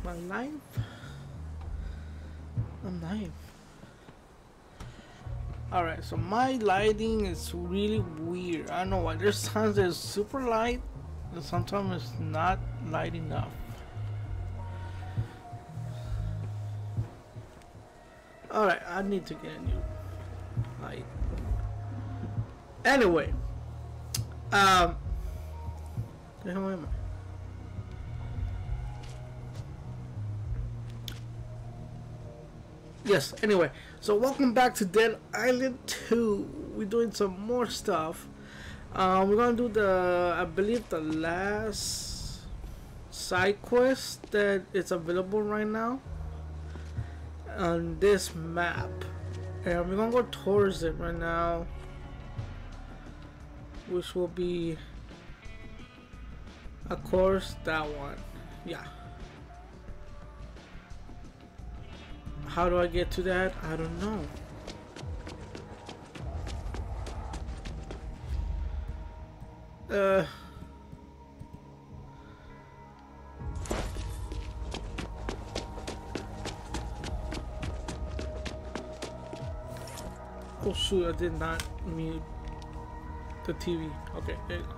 My life? I'm live. Alright, so my lighting is really weird. I don't know why. There's times that it's super light, and sometimes it's not light enough. Alright, I need to get a new light. Anyway, the hell am I? Yes, anyway, so welcome back to Dead Island 2. We're doing some more stuff. We're gonna do I believe the last side quest that is available right now on this map. And we're gonna go towards it right now, which will be, of course, that one. Yeah. How do I get to that? I don't know. Oh shoot, I did not mute the TV. Okay, there you go.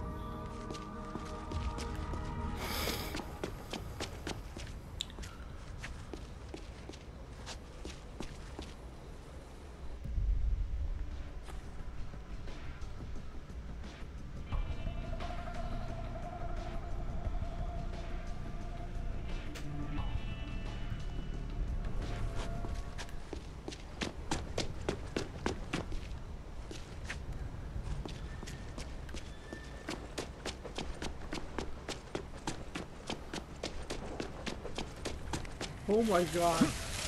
Oh my god.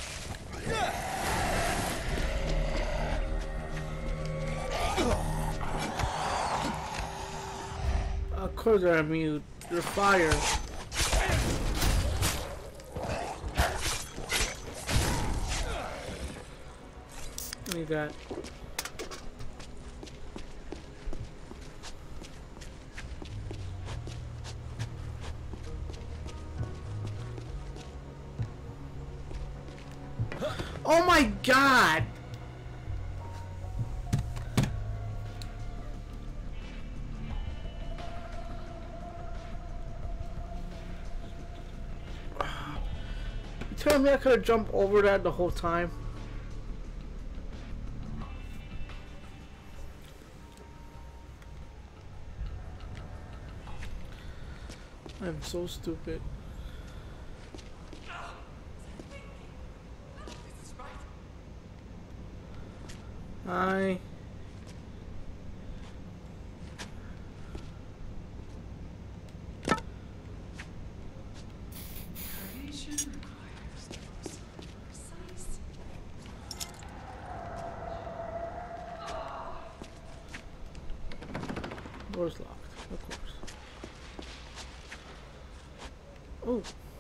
Of course they're mute. They're fire. Need that. Oh my god! You telling me I could have jumped over that the whole time? I'm so stupid. Hi. Door's locked, of course. Oh.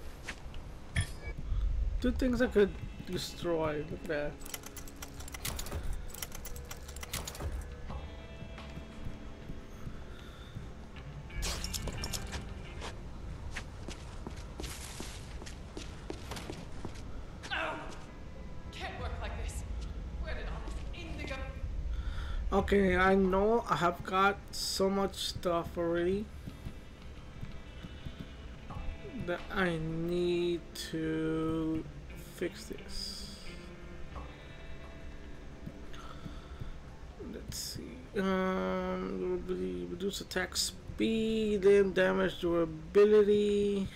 Two things I could destroy. Look at that. Okay, I know I have got so much stuff already that I need to fix this. Let's see. Reduce attack speed, then damage durability.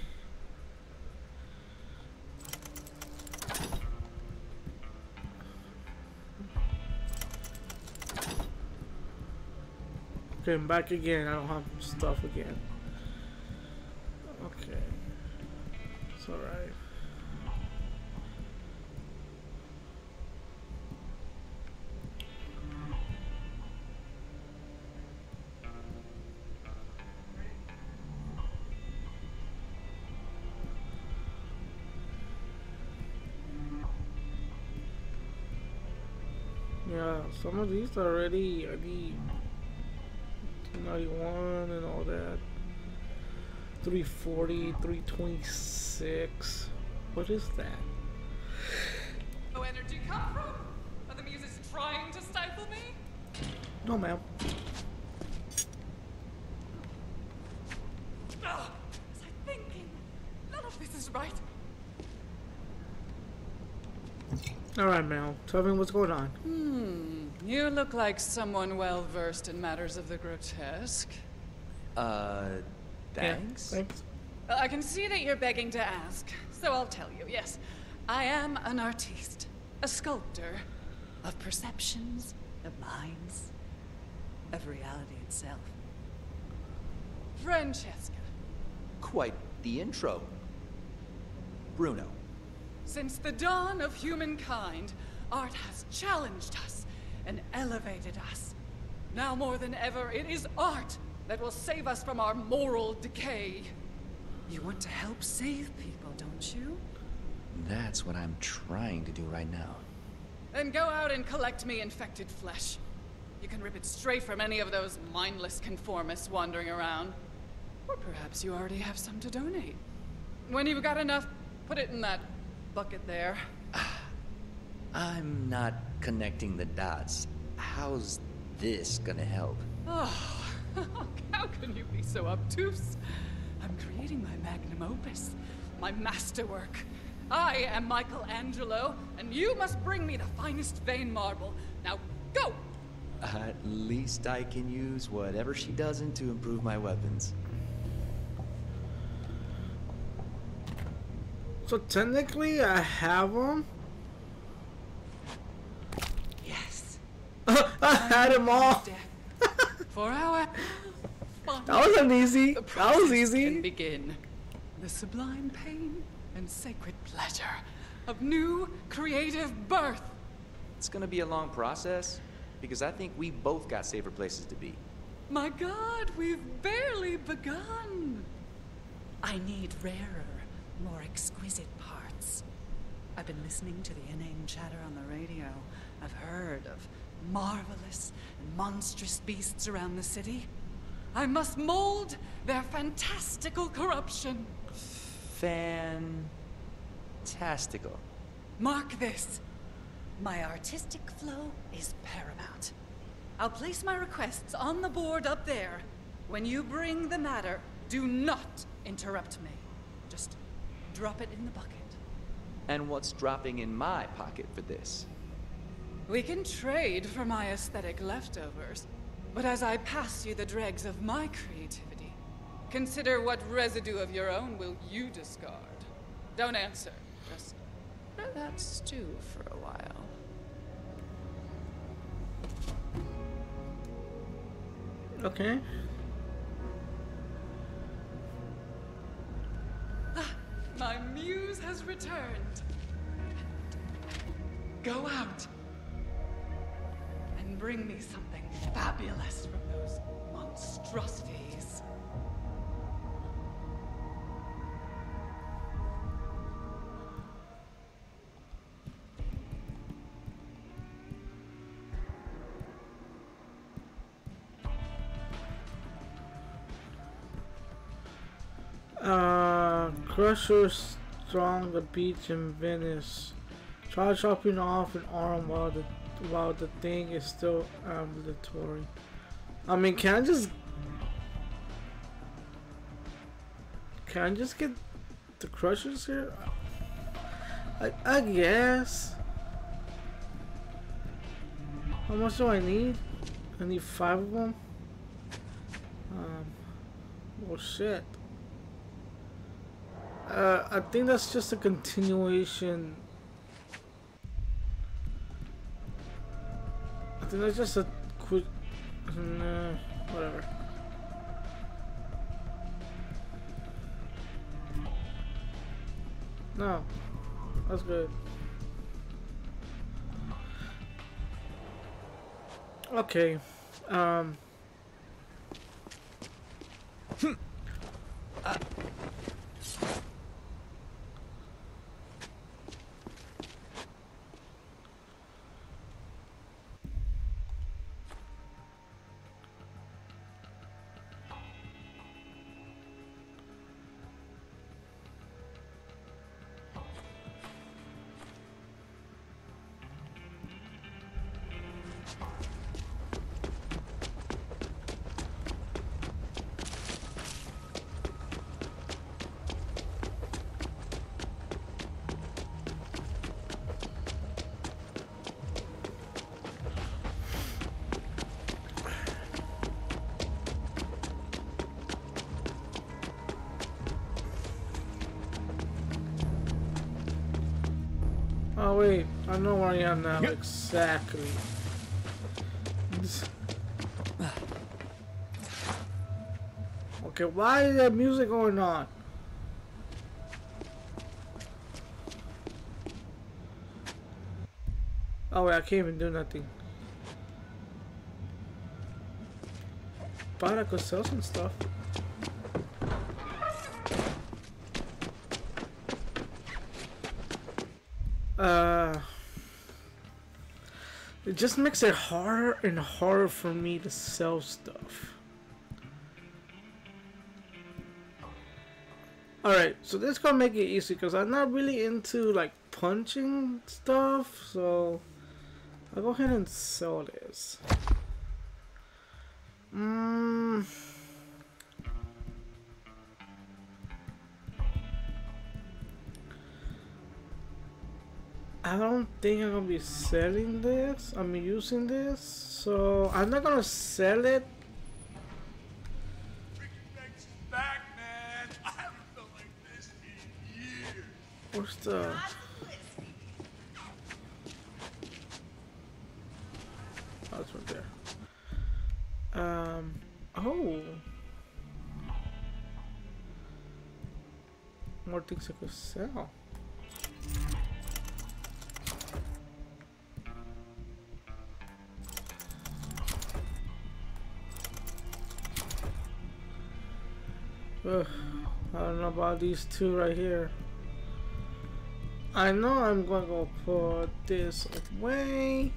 Okay, I'm back again. I don't have stuff again. Okay. It's alright. Yeah, some of these are already 91 and all that. 340, 326. What is that? No energy come from? Are the muses trying to stifle me? No, ma'am. Ugh, was I thinking? None of this is right. Alright, Mel. Tell me what's going on. You look like someone well versed in matters of the grotesque. Thanks? Yeah, thanks. Well, I can see that you're begging to ask, so I'll tell you, yes. I am an artiste, a sculptor of perceptions, of minds, of reality itself. Francesca, Quite the intro. Bruno. since the dawn of humankind, art has challenged us and elevated us. Now more than ever, it is art that will save us from our moral decay. You want to help save people, don't you? That's what I'm trying to do right now. Then go out and collect me infected flesh. You can rip it straight from any of those mindless conformists wandering around. Or perhaps you already have some to donate. When you've got enough, put it in that bucket there. I'm not connecting the dots. How's this gonna help? Oh, how can you be so obtuse? I'm creating my magnum opus, my masterwork. I am Michelangelo, and you must bring me the finest vein marble. Now, go! At least I can use whatever she doesn't to improve my weapons. So technically, I have them. Yes. I had them all. For our fun, That wasn't easy. the That was process can easy. begin. The sublime pain and sacred pleasure of new creative birth. It's gonna be a long process, because I think we both got safer places to be. My God, we've barely begun. I need rarer, more exquisite parts. I've been listening to the inane chatter on the radio. I've heard of marvelous and monstrous beasts around the city. I must mold their fantastical corruption. Fantastical. Mark this. My artistic flow is paramount. I'll place my requests on the board up there. When you bring the matter, do not interrupt me. Just drop it in the bucket. And what's dropping in my pocket for this? We can trade for my aesthetic leftovers, but as I pass you the dregs of my creativity, consider what residue of your own will you discard. Don't answer. Just let that stew for a while. Okay. My muse has returned. Go out and bring me something fabulous from those monstrosities. Crusher strong the beach in Venice. Try chopping off an arm while the thing is still ambulatory. I mean, can I just get the crushers here? I guess. How much do I need? I need 5 of them. Well, shit. I think that's just a continuation. I think that's just a quick. Nah, whatever. No, that's good. Okay. Oh wait, I know where I am now exactly. Okay, why is that music going on? Oh wait, I can't even do nothing. But I could sell some stuff. It just makes it harder and harder for me to sell stuff. Alright, so this is gonna make it easy because I'm not really into like punching stuff, so I'll go ahead and sell this. I don't think I'm gonna be selling this. I'm using this, so I'm not gonna sell it. Back, man. I haven't felt like this in years. Where's the? Oh, it's right there. Oh. More things I could sell. Ugh, I don't know about these two right here. I know I'm gonna go put this away.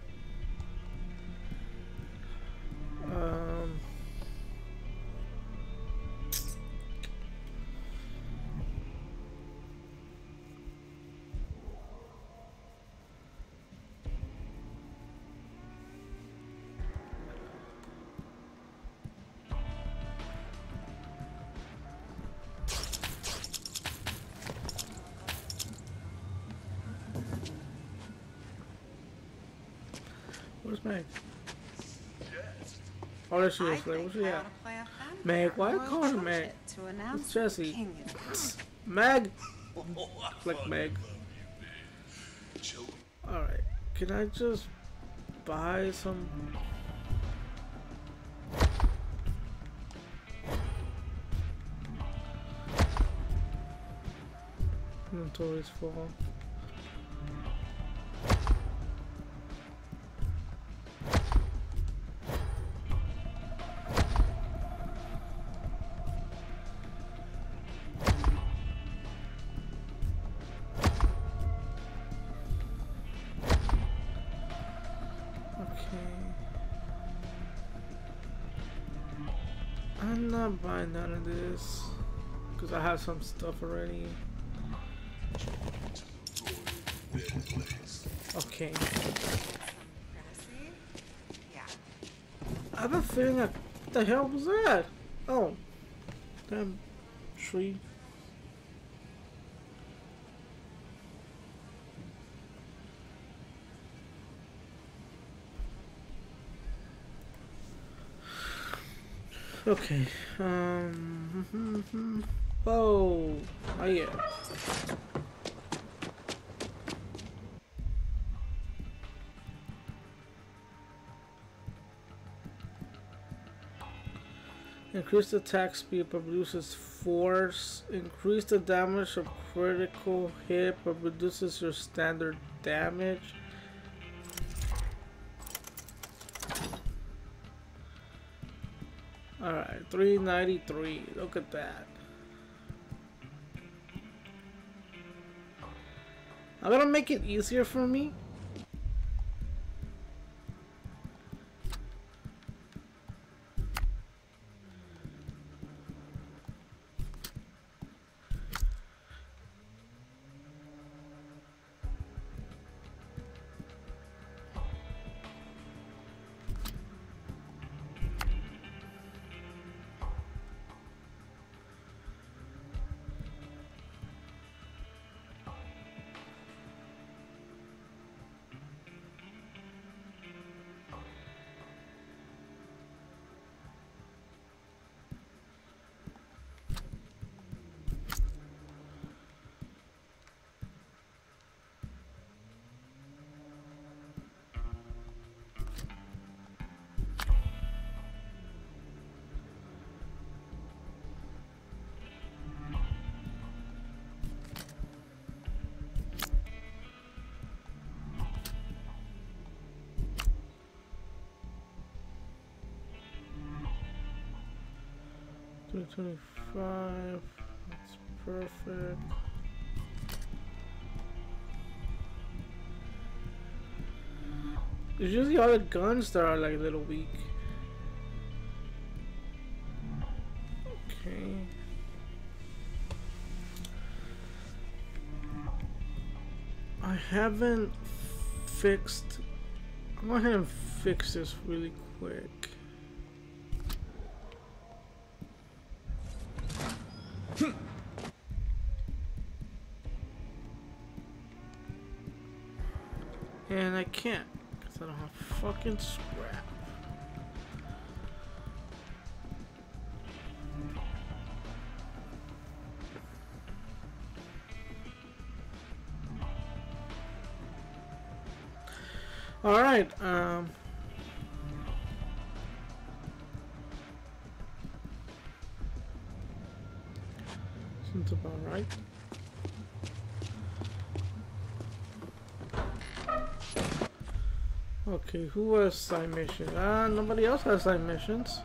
Where's Meg? Oh, there she is. Like, where's she at? Meg, why I call her Meg? It's Jesse. Meg! Click Meg. Alright, can I just buy some? Inventory's full. I'm not buying none of this because I have some stuff already. Okay. I have a feeling like, what the hell was that? Oh, damn tree. Okay, oh yeah. Increase the attack speed but reduces force. Increase the damage of critical hit but reduces your standard damage. Alright, 393. Look at that. I'm gonna make it easier for me. 225. That's perfect. It's usually all the guns that are like a little weak. Okay. I haven't fixed. I'm gonna go ahead and fix this really quick. And I can't, because I don't have fucking scrap. Alright, seems about right. Okay, who has side missions? Nobody else has side missions.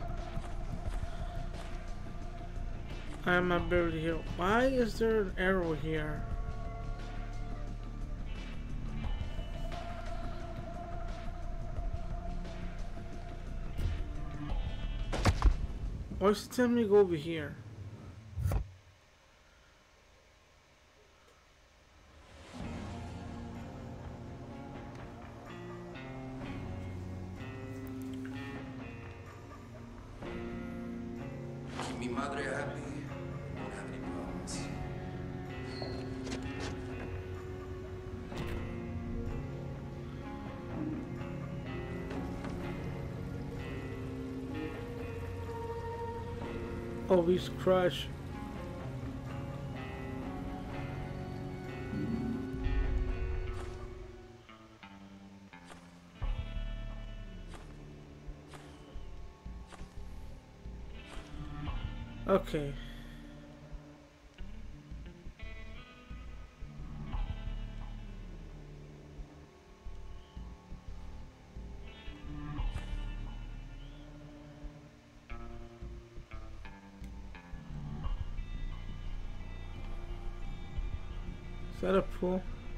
I'm at Beverly Hills. Why is there an arrow here? Why is it telling me to go over here? Mi madre happy. Don't have any problems. Always crush. Okay. Is that a pool?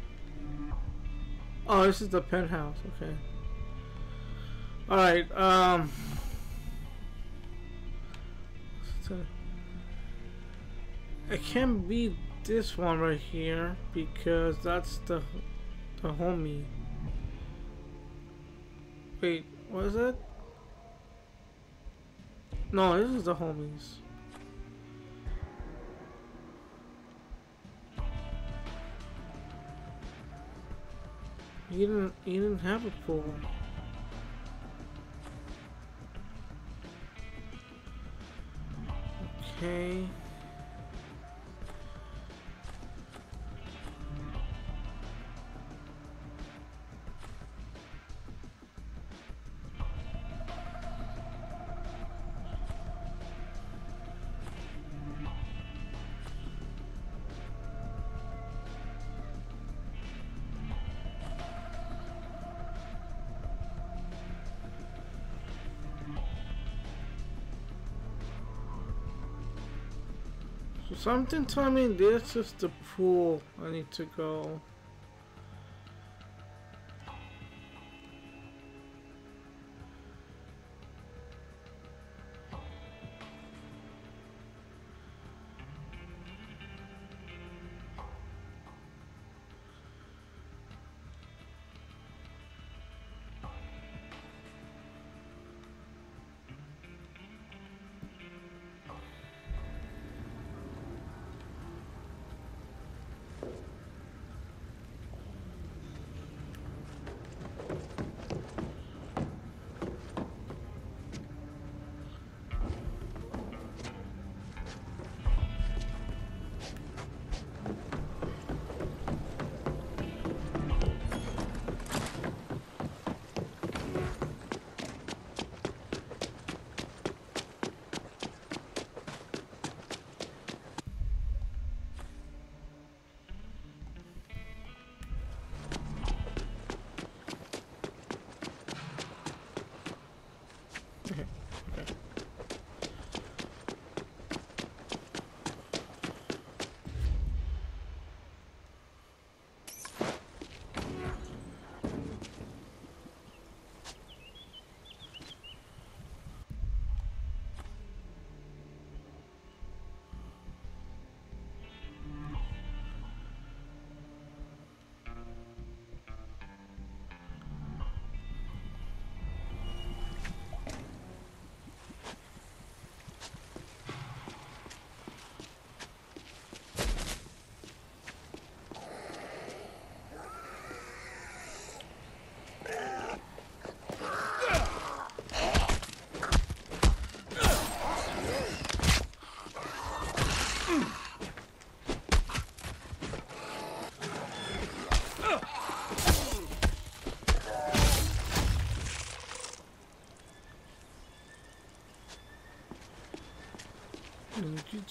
Oh, this is the penthouse. Okay. All right. It can't be this one right here because that's the homie. Wait, what is it? No, this is the homies. He didn't have a pool. Okay. So something told me this is the pool I need to go.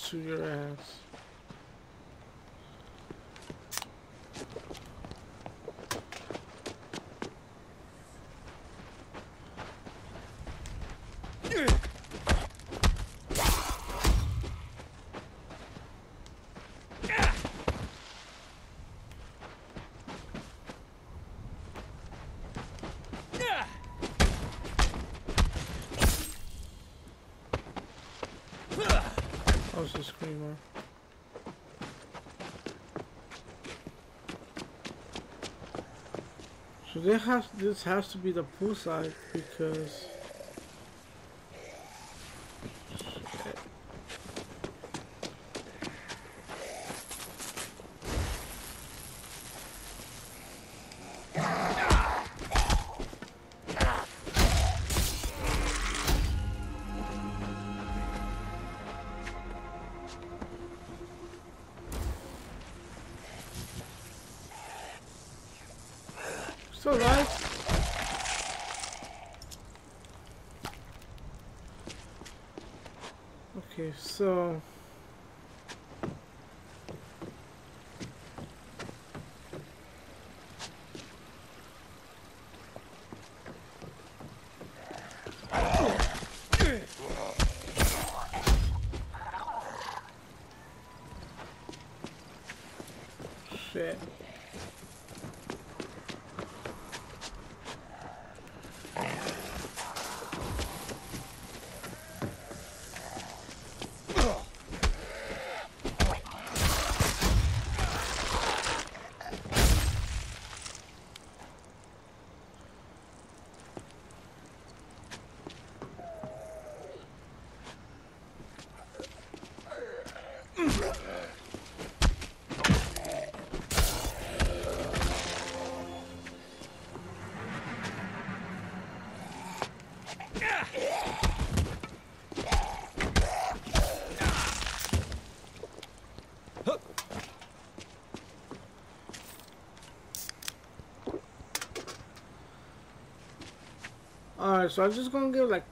to your ass. How's the screamer? So this has to be the poolside because so right. Okay, so shit. Alright, so I'm just gonna give like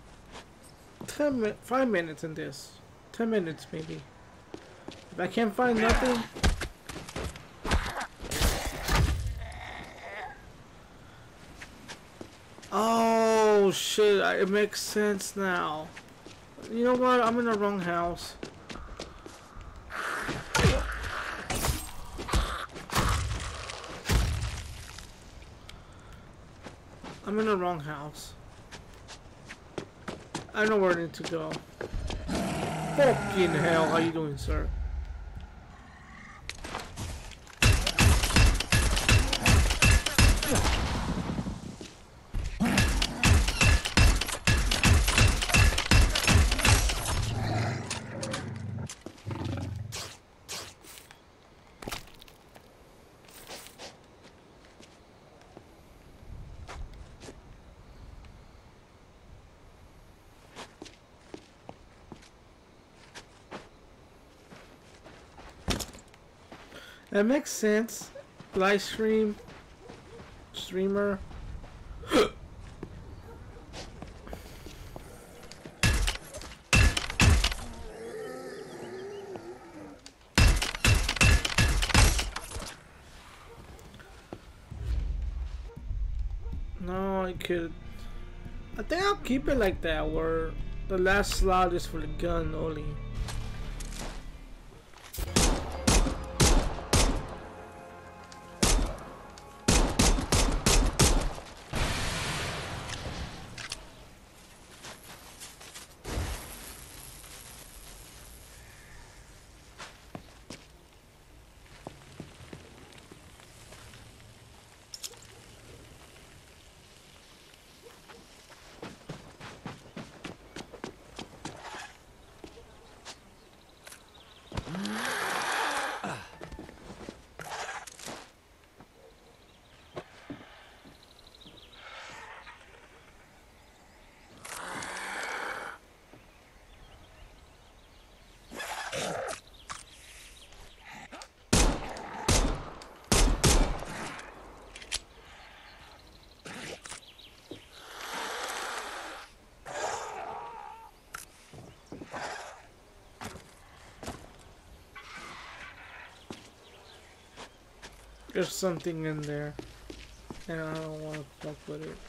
5 minutes in this. 10 minutes maybe. If I can't find nothing. Oh shit, it makes sense now. You know what? I'm in the wrong house. I'm in the wrong house. I know where I need to go. Fucking hell, how you doing, sir? That makes sense. Live stream. Streamer. No, I could. I think I'll keep it like that, where the last slot is for the gun only. There's something in there, and I don't want to fuck with it.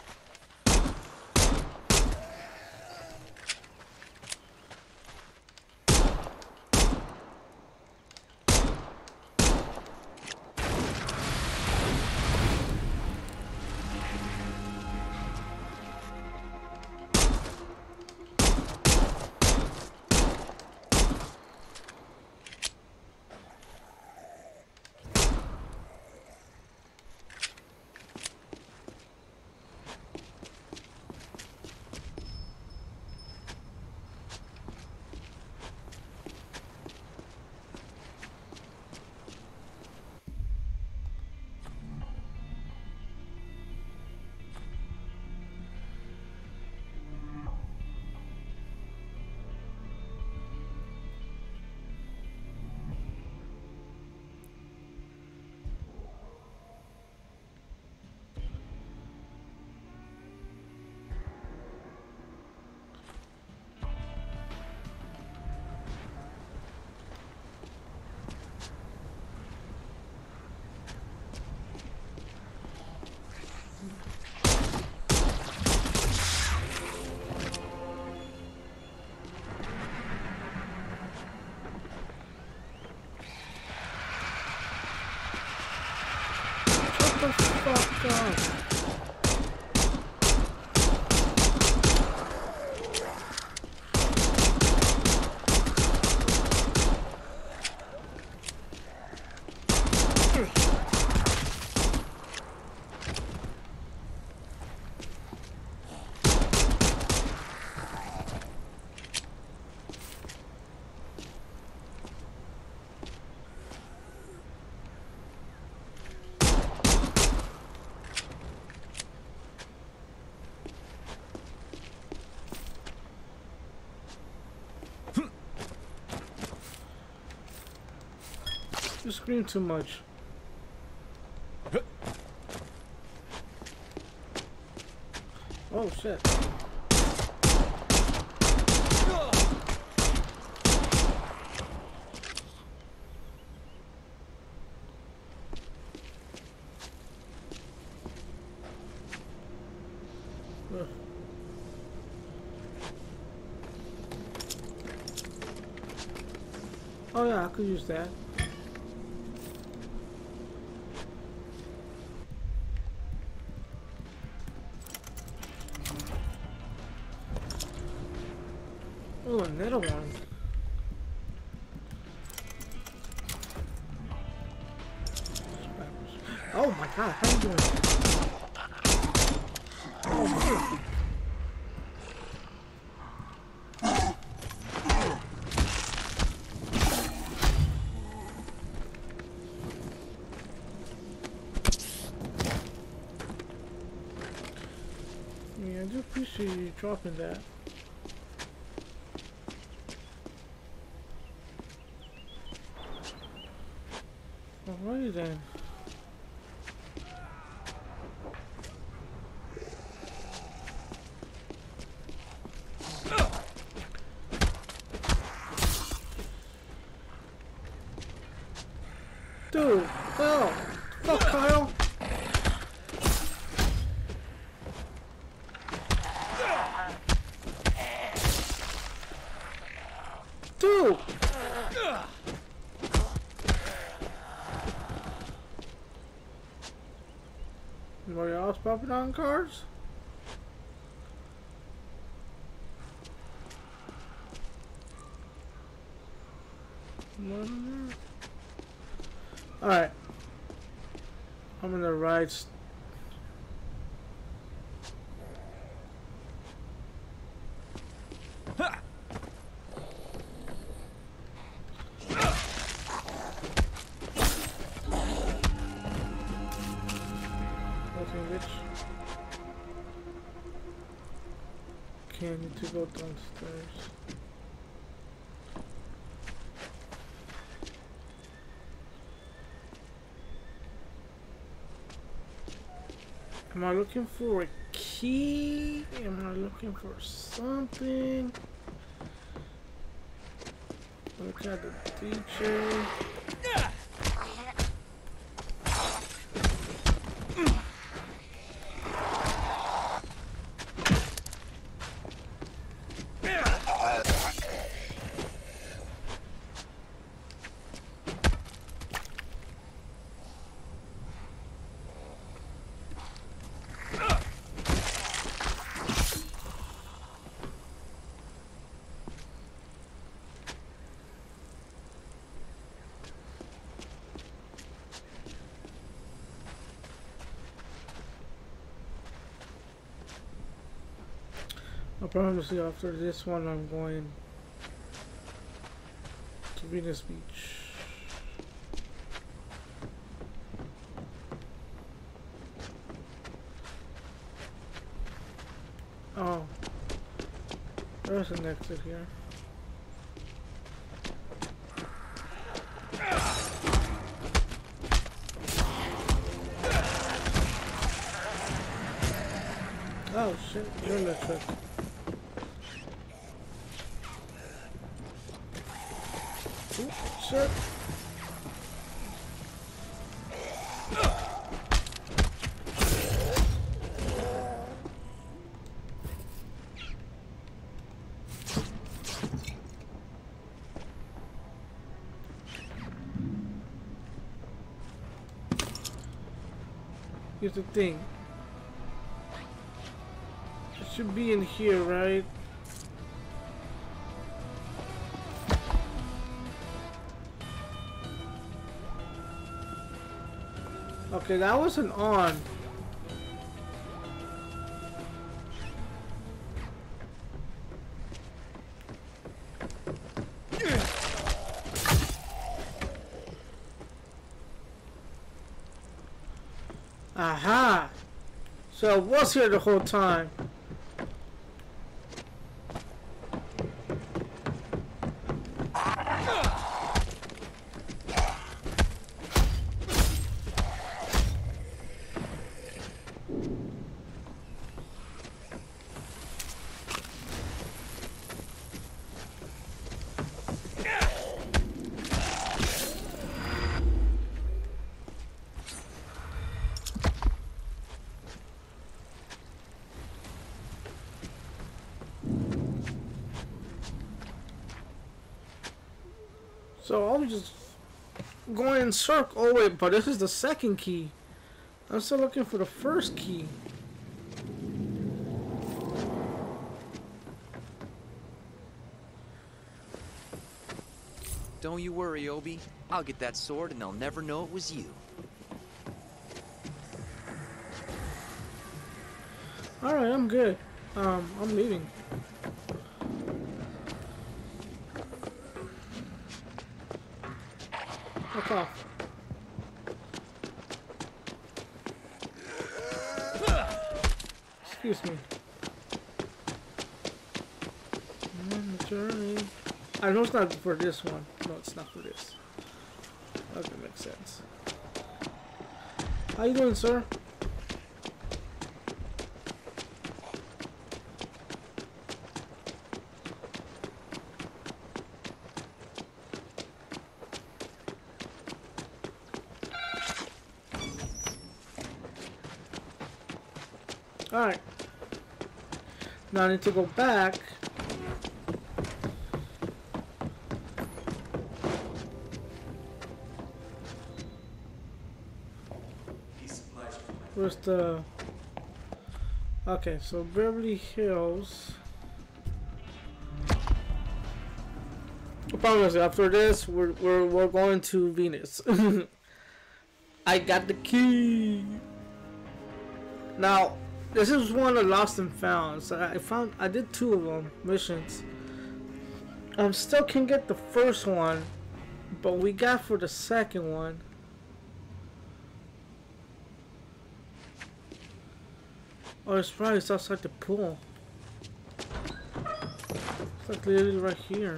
Fuck off. You scream too much. Oh shit. Oh yeah, I could use that. Oh, another one. Oh my god, how you doing? Oh man. Yeah, I do appreciate you dropping that. Alrighty then. Dude, Kyle! Fuck Kyle! Dude! Anybody else popping on cards? Alright. I'm gonna ride. Okay, I need to go downstairs. Am I looking for a key? Am I looking for something? Look at the DJ. I'll probably see after this one I'm going to Venus Beach. Oh, there's an exit here. Oh shit, you're electric. Ooh, shit. Here's the thing. It should be in here, right? Okay, that wasn't on. Aha! So it was here the whole time. So I was just going in circle. Oh wait, but this is the second key. I'm still looking for the first key. Don't you worry, Obi. I'll get that sword and they'll never know it was you. Alright, I'm good. I'm leaving. Fuck off. Excuse me. On the journey. I know it's not for this one. No, it's not for this. Okay, makes sense. How you doing, sir? Alright. Now I need to go back. Where's the... Okay, so Beverly Hills. I promise you, after this, we're going to Venus. I got the key. Now, this is one of Lost and Found. So I did 2 of them missions. Still can get the first one, but we got for the second one. Oh, it's right. It's outside the pool. It's like literally right here.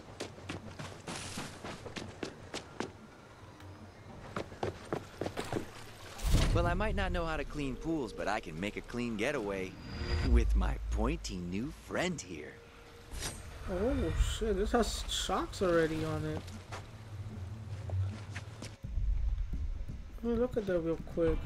Well, I might not know how to clean pools, but I can make a clean getaway with my pointy new friend here. Oh shit, this has shocks already on it. Let me look at that real quick.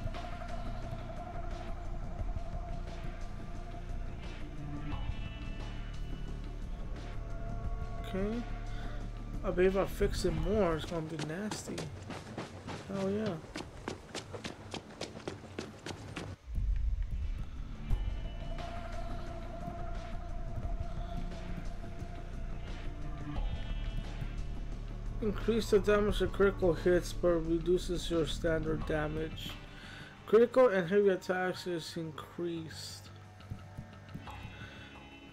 Okay. I bet if I fix it more, it's gonna be nasty. Hell yeah. Increase the damage of critical hits but reduces your standard damage. Critical and heavy attacks is increased.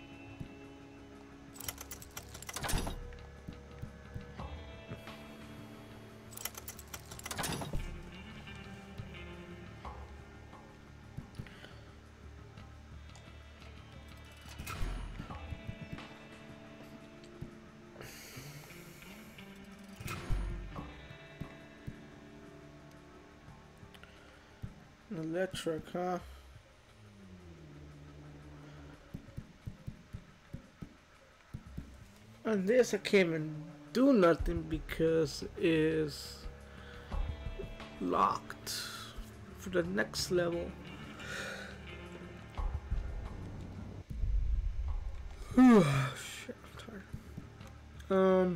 Electric, huh? And this I can't even do nothing because it's locked for the next level. Shit, I'm tired.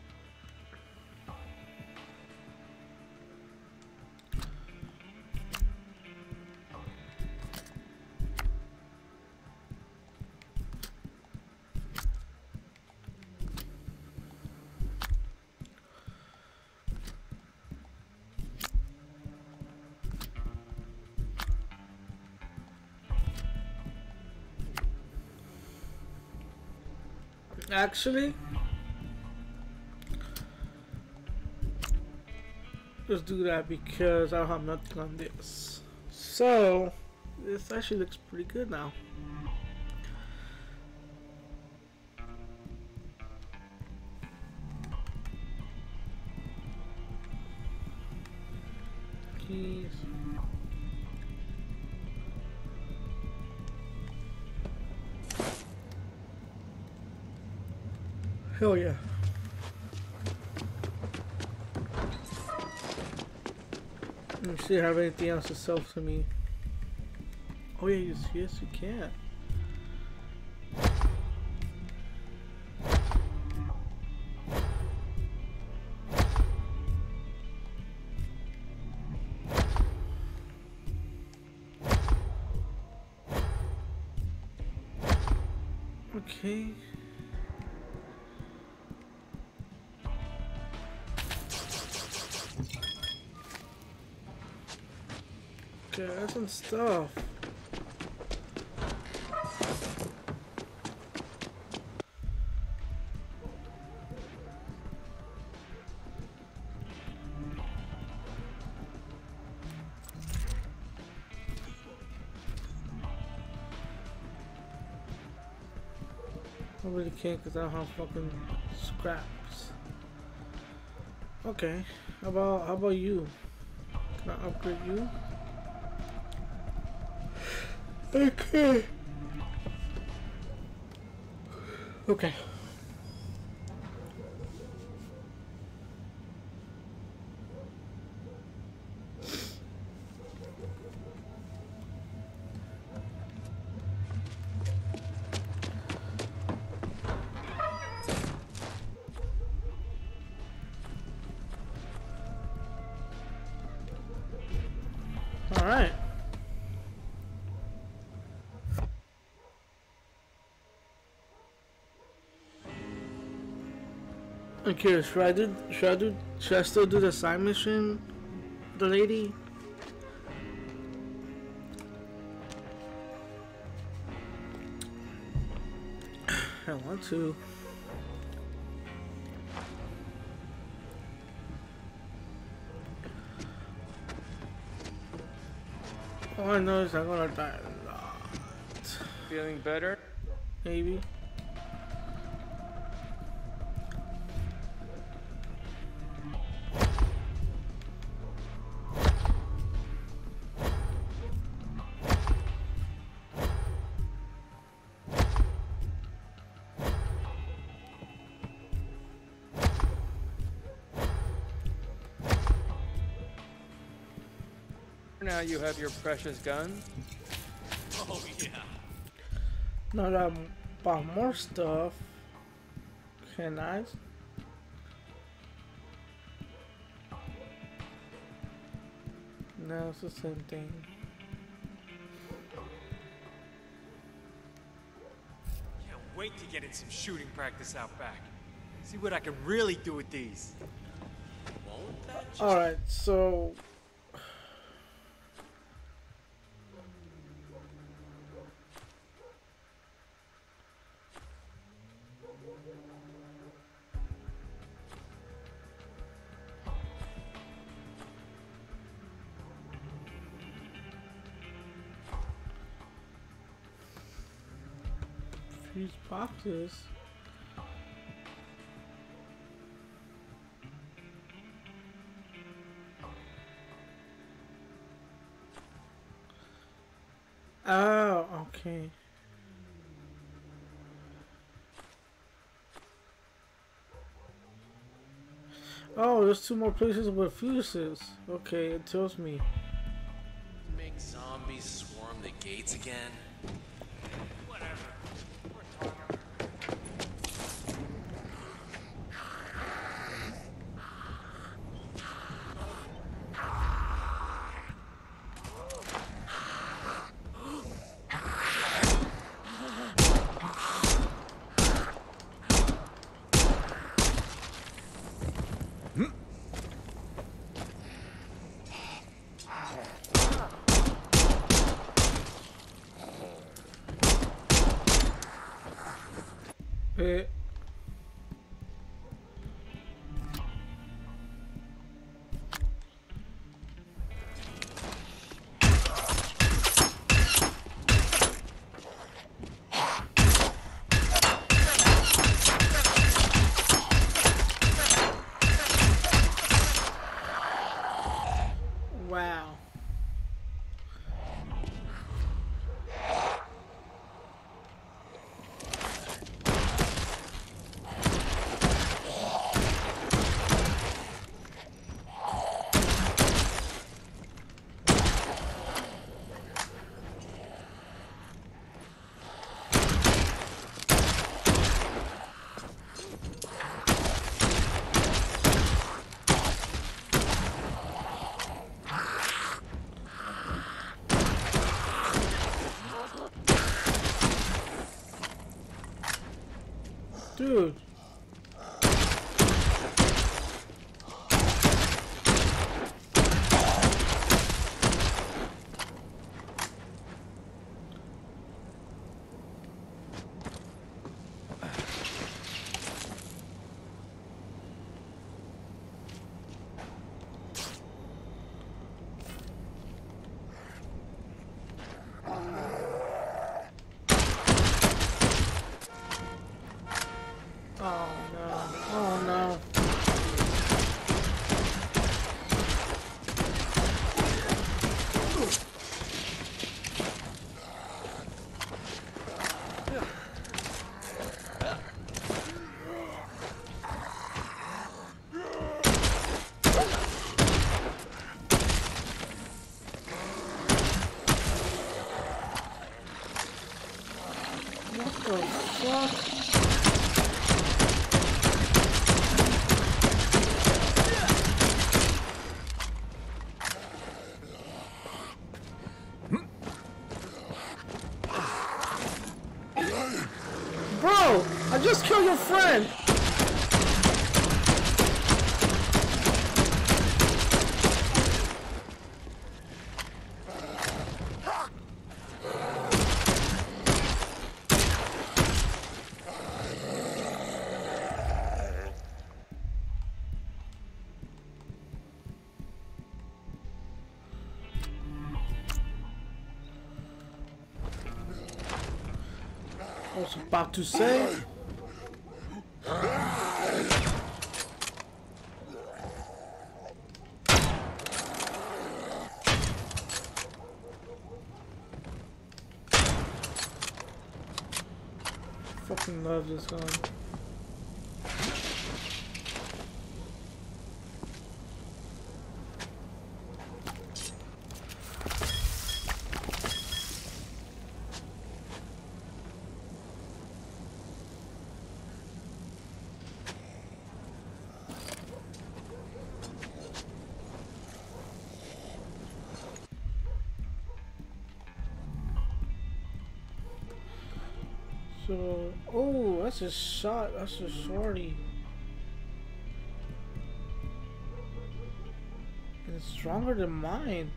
Actually, let's do that because I don't have nothing on this. So, this actually looks pretty good now. Keys. Hell yeah. Let me see if you have anything else to sell to me. Oh yeah, yes you can. Okay. Okay, that's some stuff. I really can't because I don't have fucking scraps. Okay, how about you? Can I upgrade you? Okay. Okay. All right. Okay, should I still do the side mission? The lady? I want to. All I know is I'm gonna die a lot. Feeling better? Maybe. Now you have your precious gun. Oh, yeah. Now that I bought more stuff, can I? No, it's the same thing. Can't wait to get in some shooting practice out back. See what I can really do with these. Won't that just... Alright, so these boxes. Oh, okay. Oh, there's 2 more places with fuses. Okay, it tells me. Make zombies swarm the gates again? Eh. Wow. Dude. Oh no. Oh no. What the fuck? Bro, I just killed your friend. I was about to say. Fucking love this gun. So, oh, that's a shot. That's a shorty. And it's stronger than mine.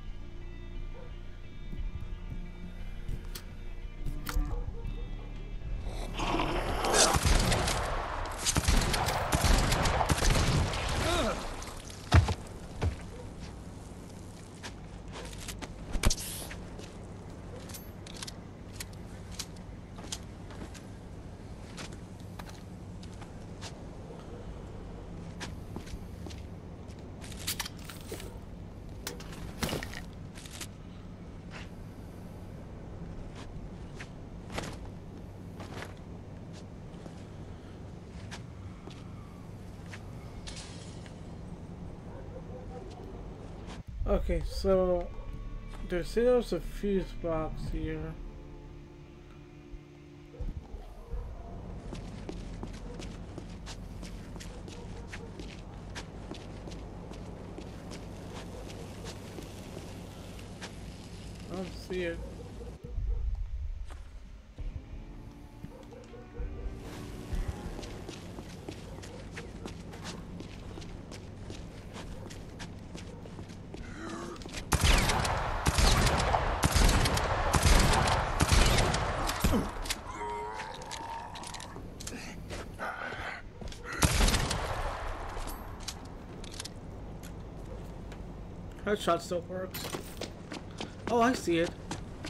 Okay, so there's a fuse box here. I don't see it. Headshot still works. Oh, I see it.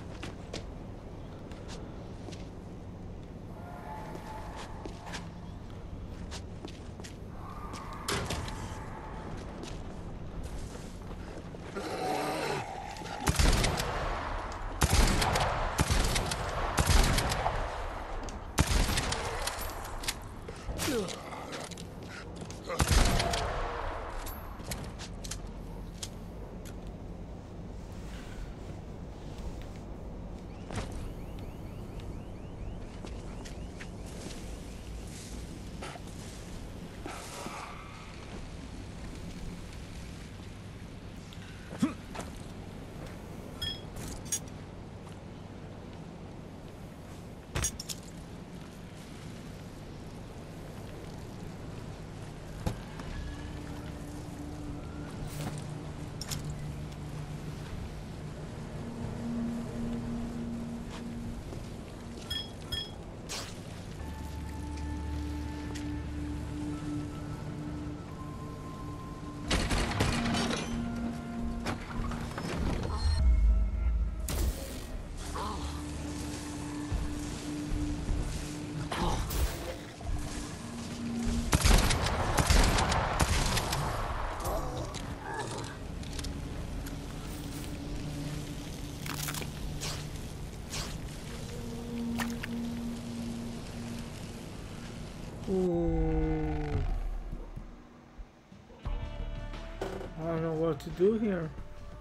Ooh. I don't know what to do here.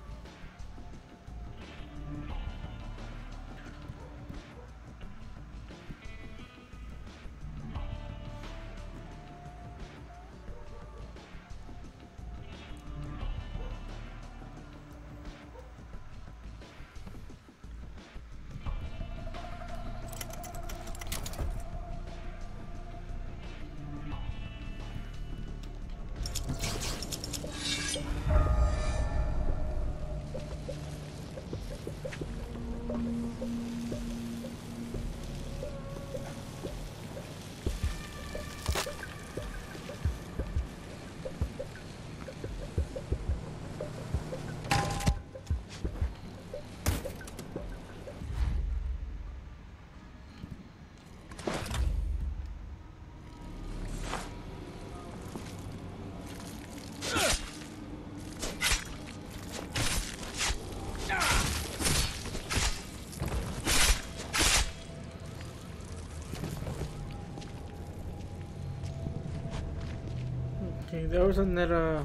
Okay, there was another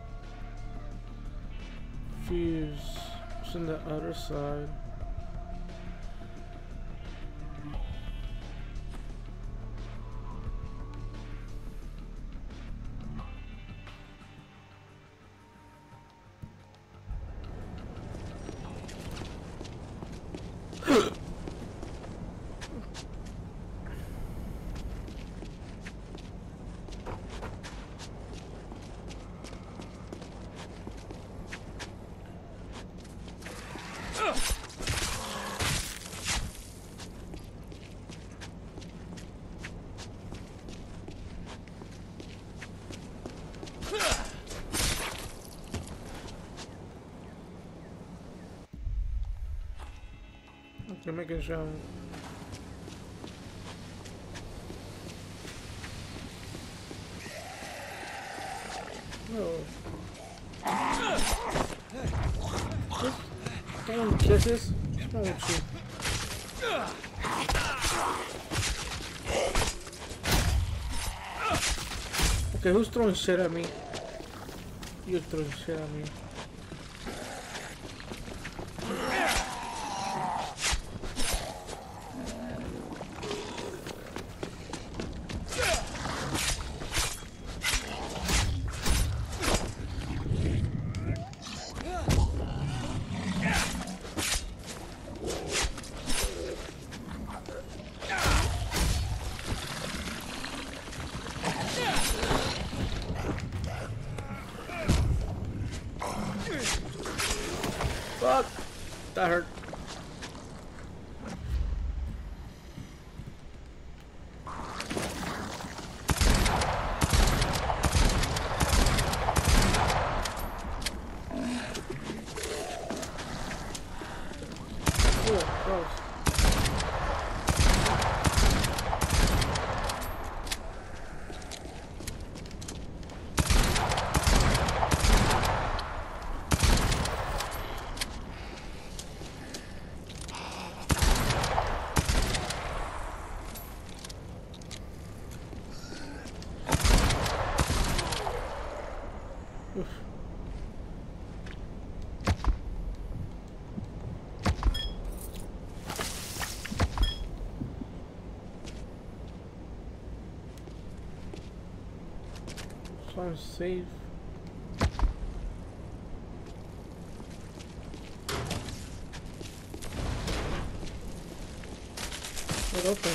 fuse. It's on the other side. Okay, making sure. Someone kisses? What's wrong with you? Okay, who's throwing shit at me? You're throwing shit at me. That hurt. Oh, close. Trying to save. It open.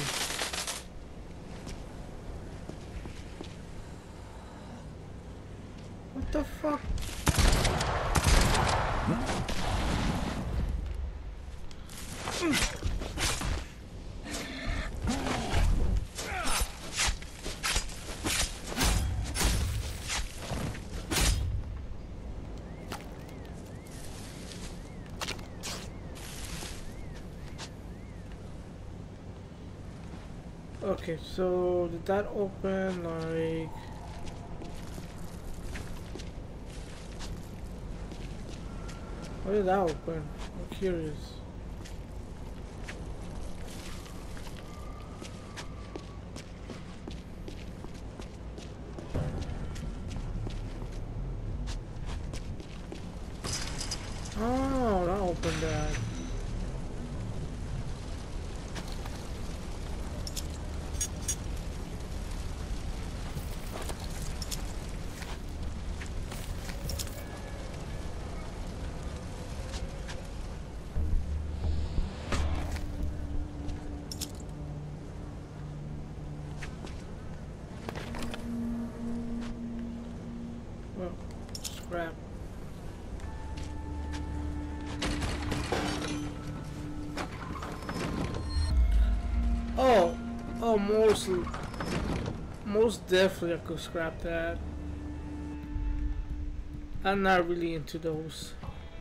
What the fuck? Okay, so did that open like... How did that open? I'm curious. Oh, that opened that. Well, scrap. Oh, most definitely I could scrap that. I'm not really into those.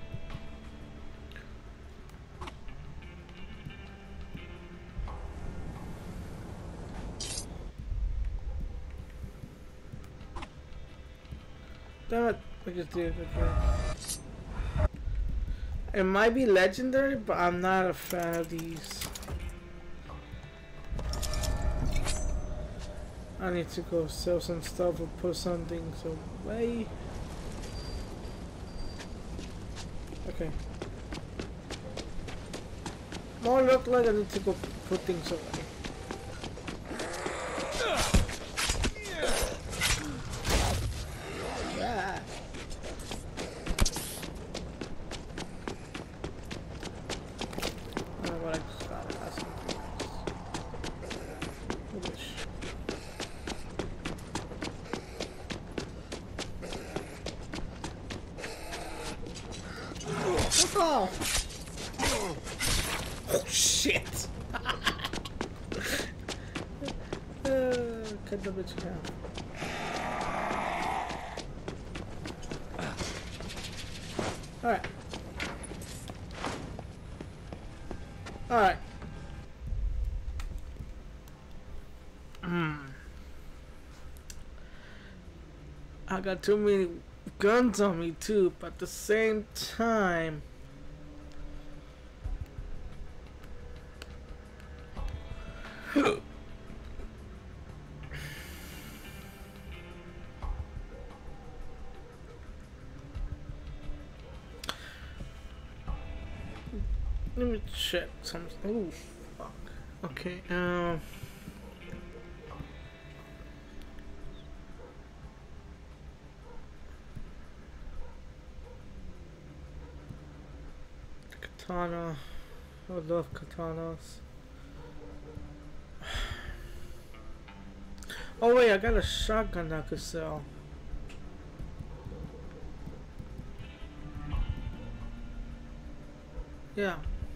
Damn it, I just did it again. It might be legendary, but I'm not a fan of these. I need to go sell some stuff or put some things away. Okay. More look like I need to go put things away. Yeah. I don't know what I just got. That's something nice. Fuck off! Oh shit! Cut the bitch down. Alright. Alright. I got too many guns on me too, but at the same time let me check something. Oh fuck. Okay, katana. I love katanas. Oh wait, I got a shotgun I could sell. Yeah.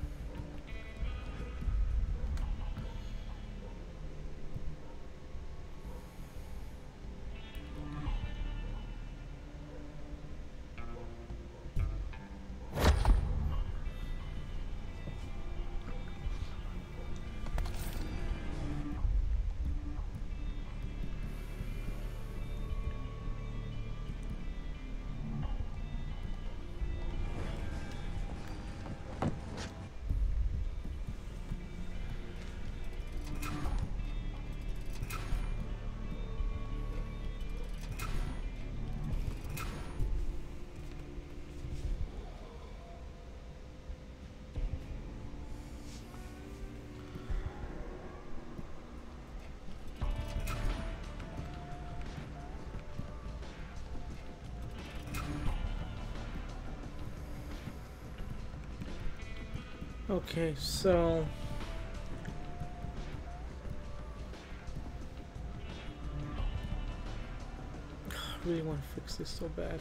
Okay, so I really want to fix this so bad.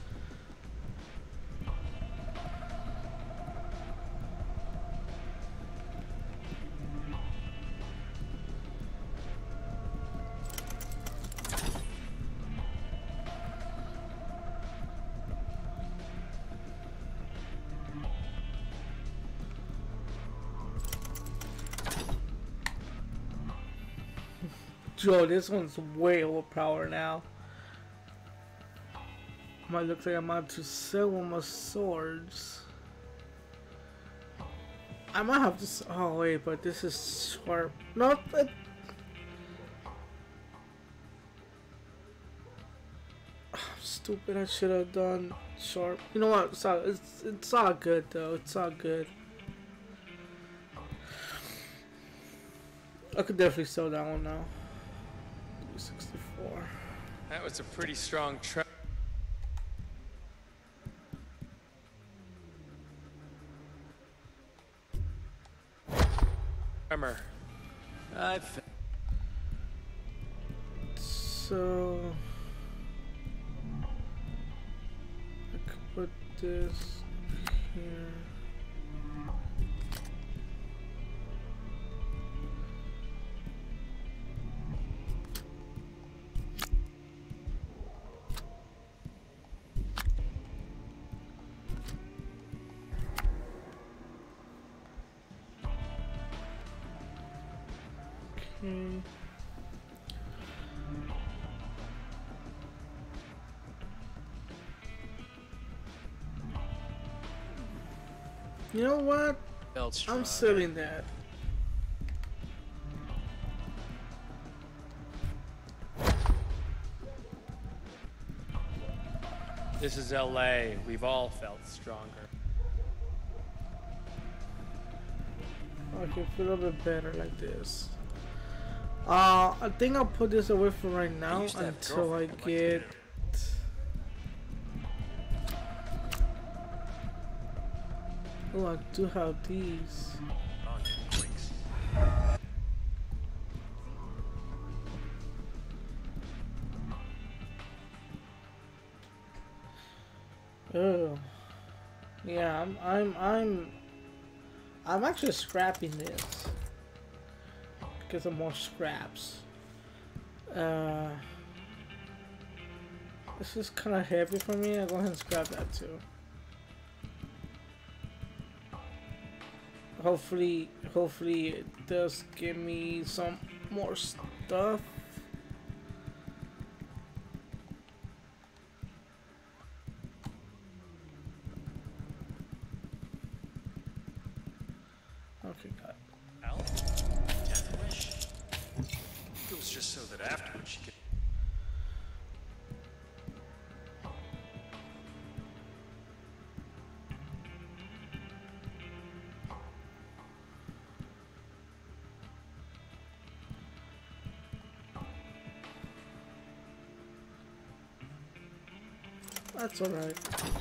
Joe, this one's way overpowered now. Might look like I'm about to sell one more swords. I might have to. Oh wait, but this is sharp. No, stupid. I should have done sharp. You know what? It's all good though. It's all good. I could definitely sell that one now. 64. That was a pretty strong try. Tremor. So I could put this here. Okay. You know what? I'm selling that. This is LA. We've all felt stronger. I can feel a bit better like this. I think I'll put this away for right now until I get. Oh, I do have these. Oh, yeah. I'm actually scrapping this because of more scraps. This is kind of heavy for me. I'll go ahead and scrap that too. Hopefully it does give me some more stuff. Okay, got it. Al? Death wish? It was just so that afterwards she could. That's alright.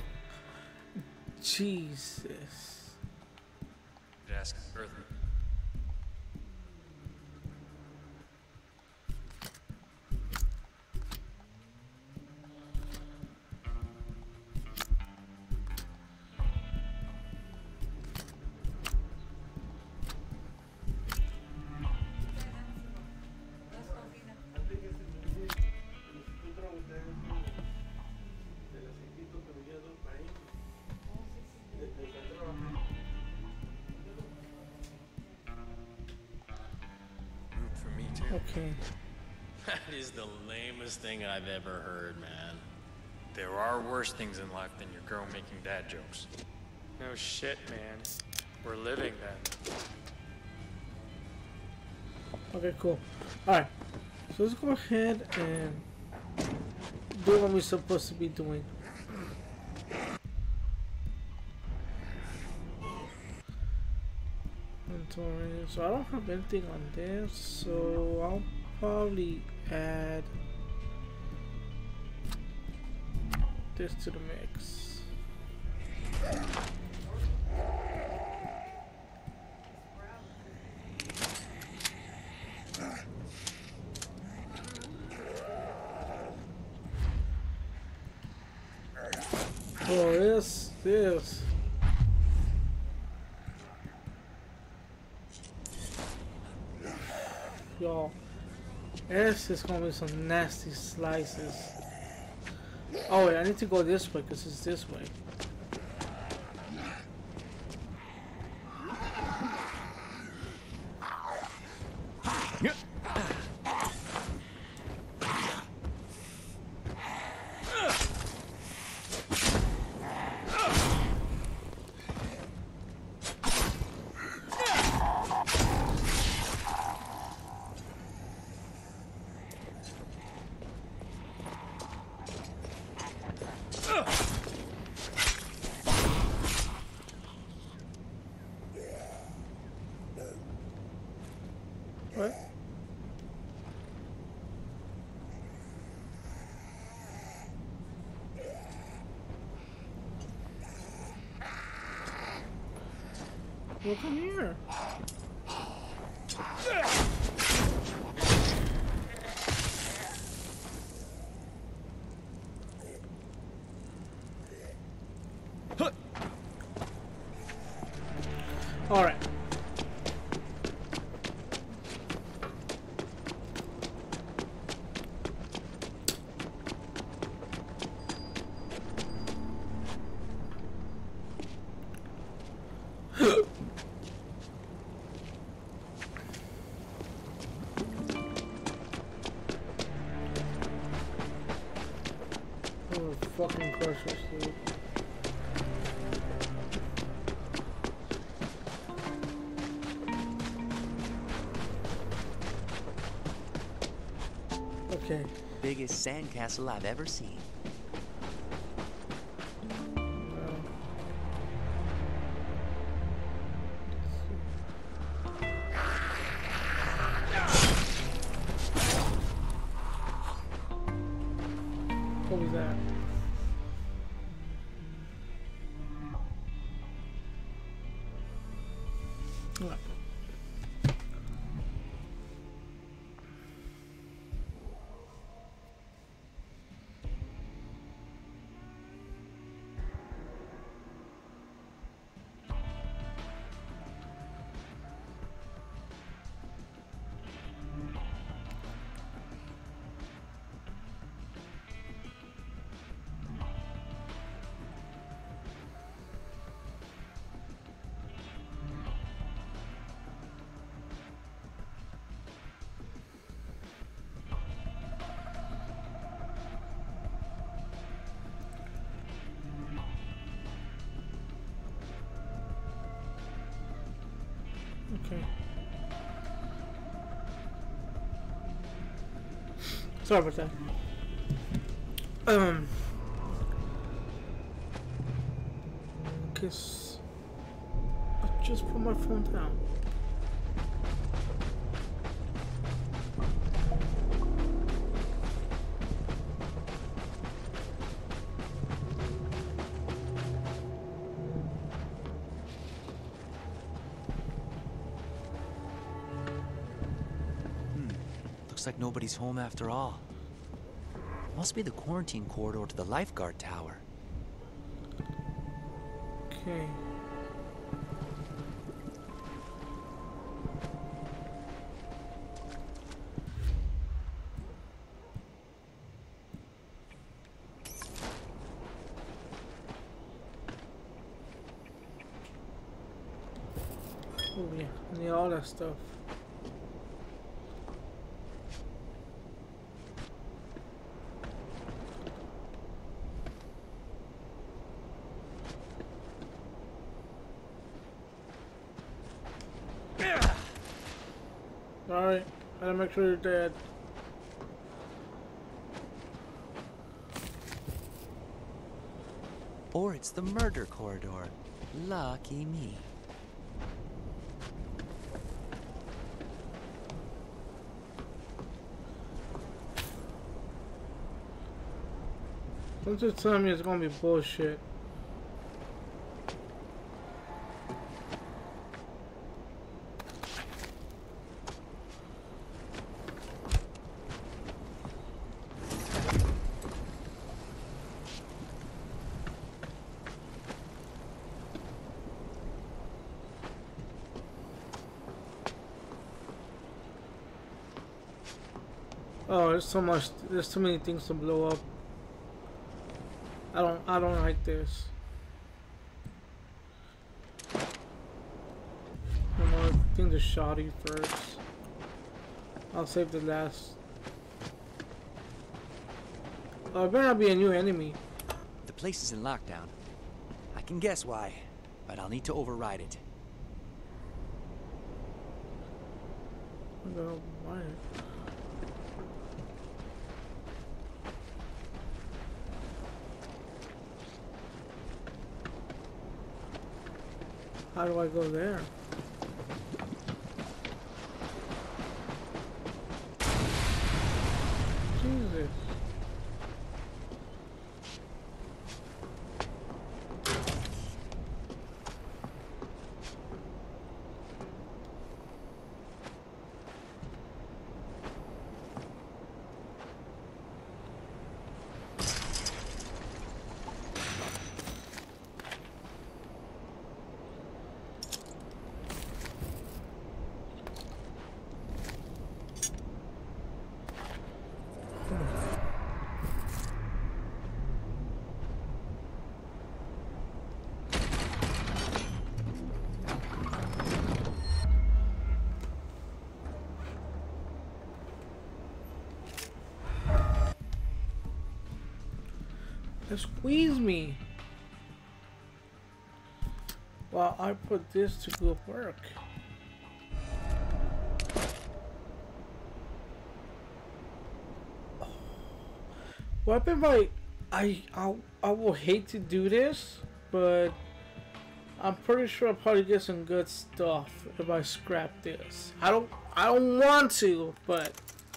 Jesus. Ask further. Okay. That is the lamest thing I've ever heard, man. There are worse things in life than your girl making dad jokes. No shit, man. We're living then. Okay, cool. Alright. So let's go ahead and do what we're supposed to be doing. Inventory. So I don't have anything on this, so I'll probably add this to the mix. Oh, this. Y'all, this is gonna be some nasty slices. Oh wait, I need to go this way because it's this way. What? Well, come here. All right. Fucking crushers, dude. Okay. Biggest sandcastle I've ever seen. What was that? What? Okay. Sorry about that. Cause I just put my phone down. Looks like nobody's home after all. Must be the quarantine corridor to the lifeguard tower. Okay. Oh yeah, I need all that stuff. Alright, gotta make sure you're dead. Or it's the murder corridor. Lucky me. Don't just tell me it's gonna be bullshit. Oh, there's so much. There's too many things to blow up. I don't like this. I'm gonna think the shoddy first. I'll save the last. Oh, it better not be a new enemy. The place is in lockdown. I can guess why, but I'll need to override it. No, why? How do I go there? Jesus. Squeeze me. Well, I put this to good work. Weapon by I will hate to do this, but I'm pretty sure I'll probably get some good stuff if I scrap this. I don't want to, but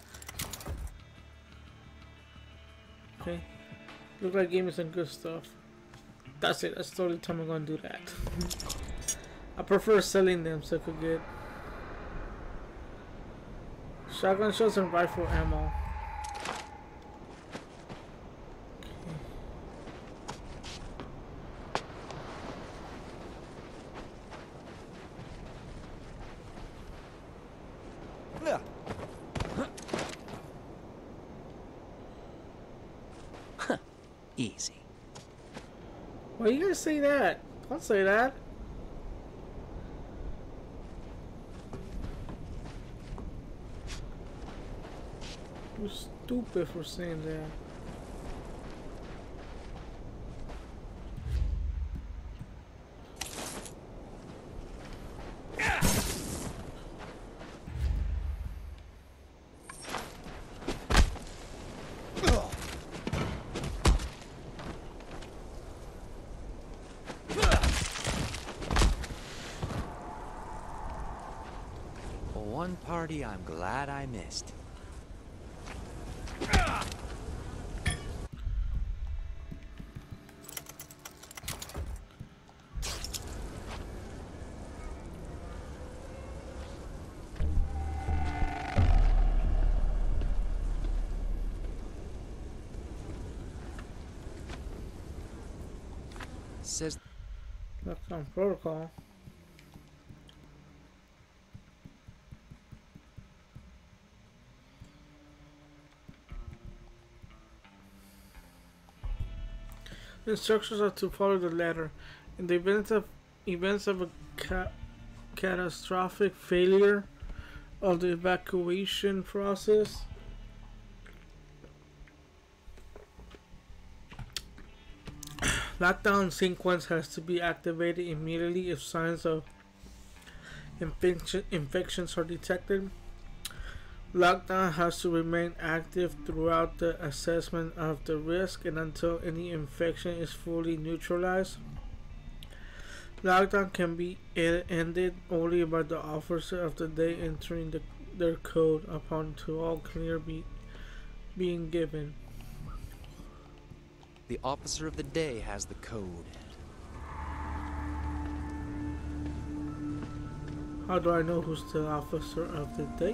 okay. Look like it gave me some good stuff. That's it. That's the only time I'm gonna do that. I prefer selling them so I could get shotgun shells and rifle ammo. Easy. Why you gonna say that? Don't say that. You're stupid for saying that. One party I'm glad I missed. Says That's on protocol. The instructions are to follow the letter. In the events of a catastrophic failure of the evacuation process, lockdown sequence has to be activated immediately if signs of infections are detected. Lockdown has to remain active throughout the assessment of the risk and until any infection is fully neutralized. Lockdown can be ended only by the officer of the day entering their code upon to all clear being given. The officer of the day has the code. How do I know who's the officer of the day?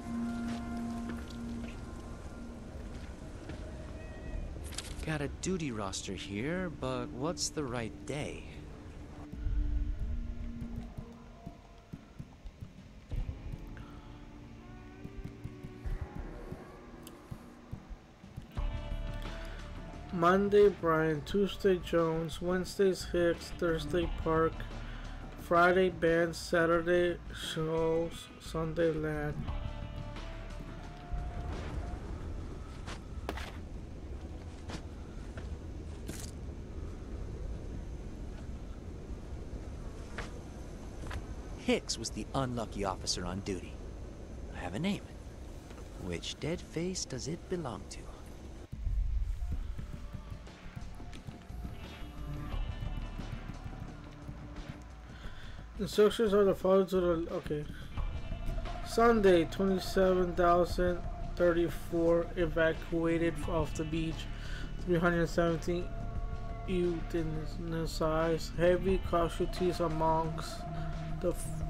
Got a duty roster here, but what's the right day? Monday, Brian. Tuesday, Jones. Wednesday's Hicks. Thursday, Park. Friday, Bands. Saturday, Shows. Sunday, Ladd. Hicks was the unlucky officer on duty. I have a name. Which dead face does it belong to? Instructions are the following to the okay. Sunday, 27,034 evacuated off the beach. 317 euthanized. Heavy casualties amongst the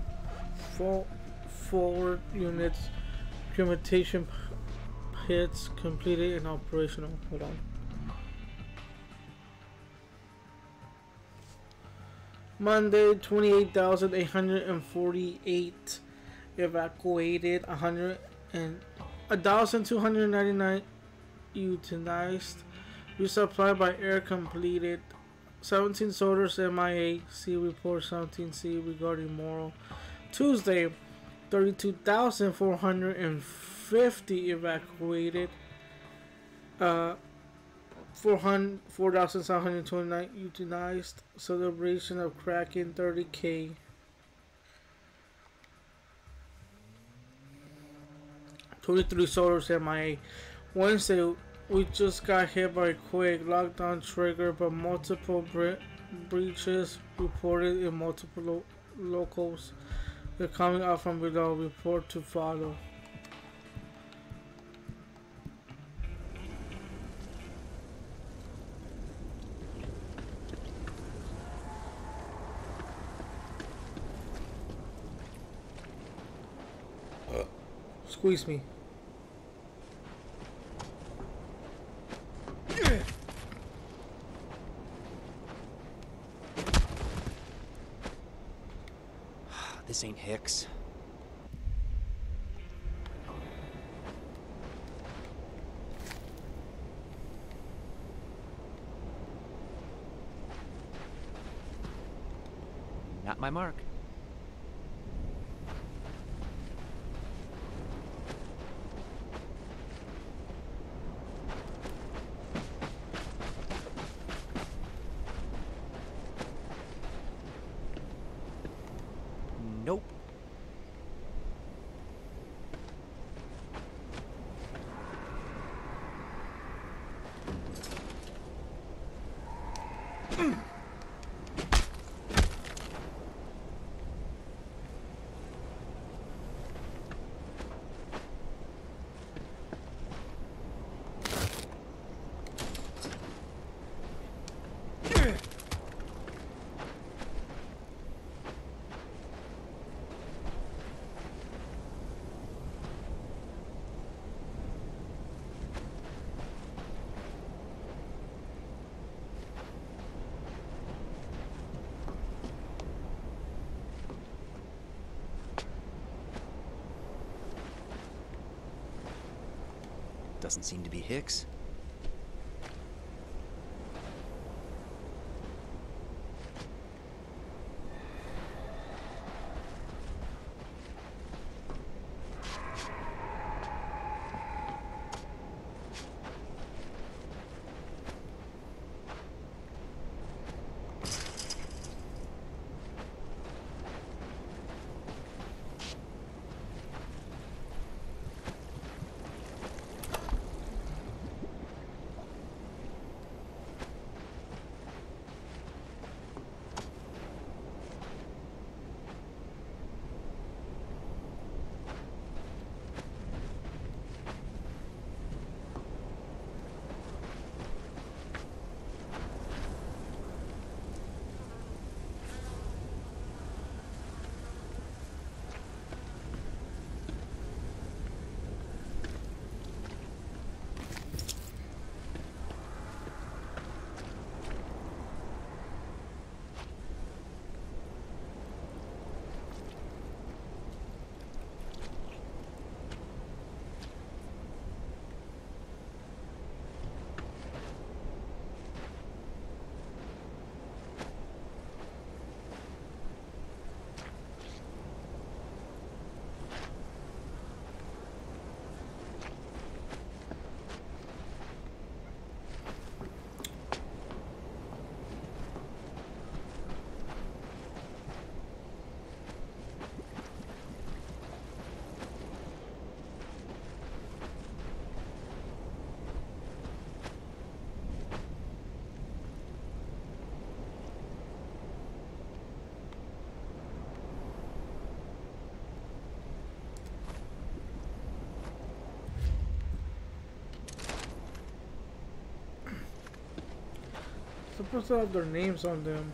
forward units. Cremation pits completed and operational. Hold on. Monday, 28,848 evacuated, 1,299 euthanized, resupply by air completed, 17 soldiers MIA, see report 17C regarding Morrow. Tuesday, 32,450 evacuated, 4,729 euthanized, celebration of Kraken 30K. $23 soldiers MIA. Wednesday, we just got hit by a quake. Lockdown triggered by multiple breaches reported in multiple locals. They're coming out from below. Report to follow. Squeeze me. This ain't Hicks. Not my mark. Nope. Doesn't seem to be Hicks. supposed to have their names on them.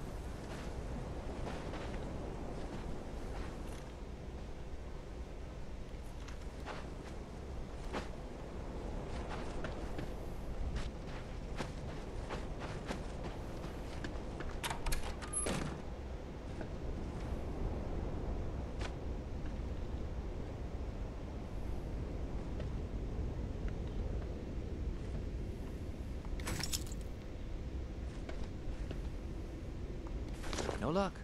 No luck.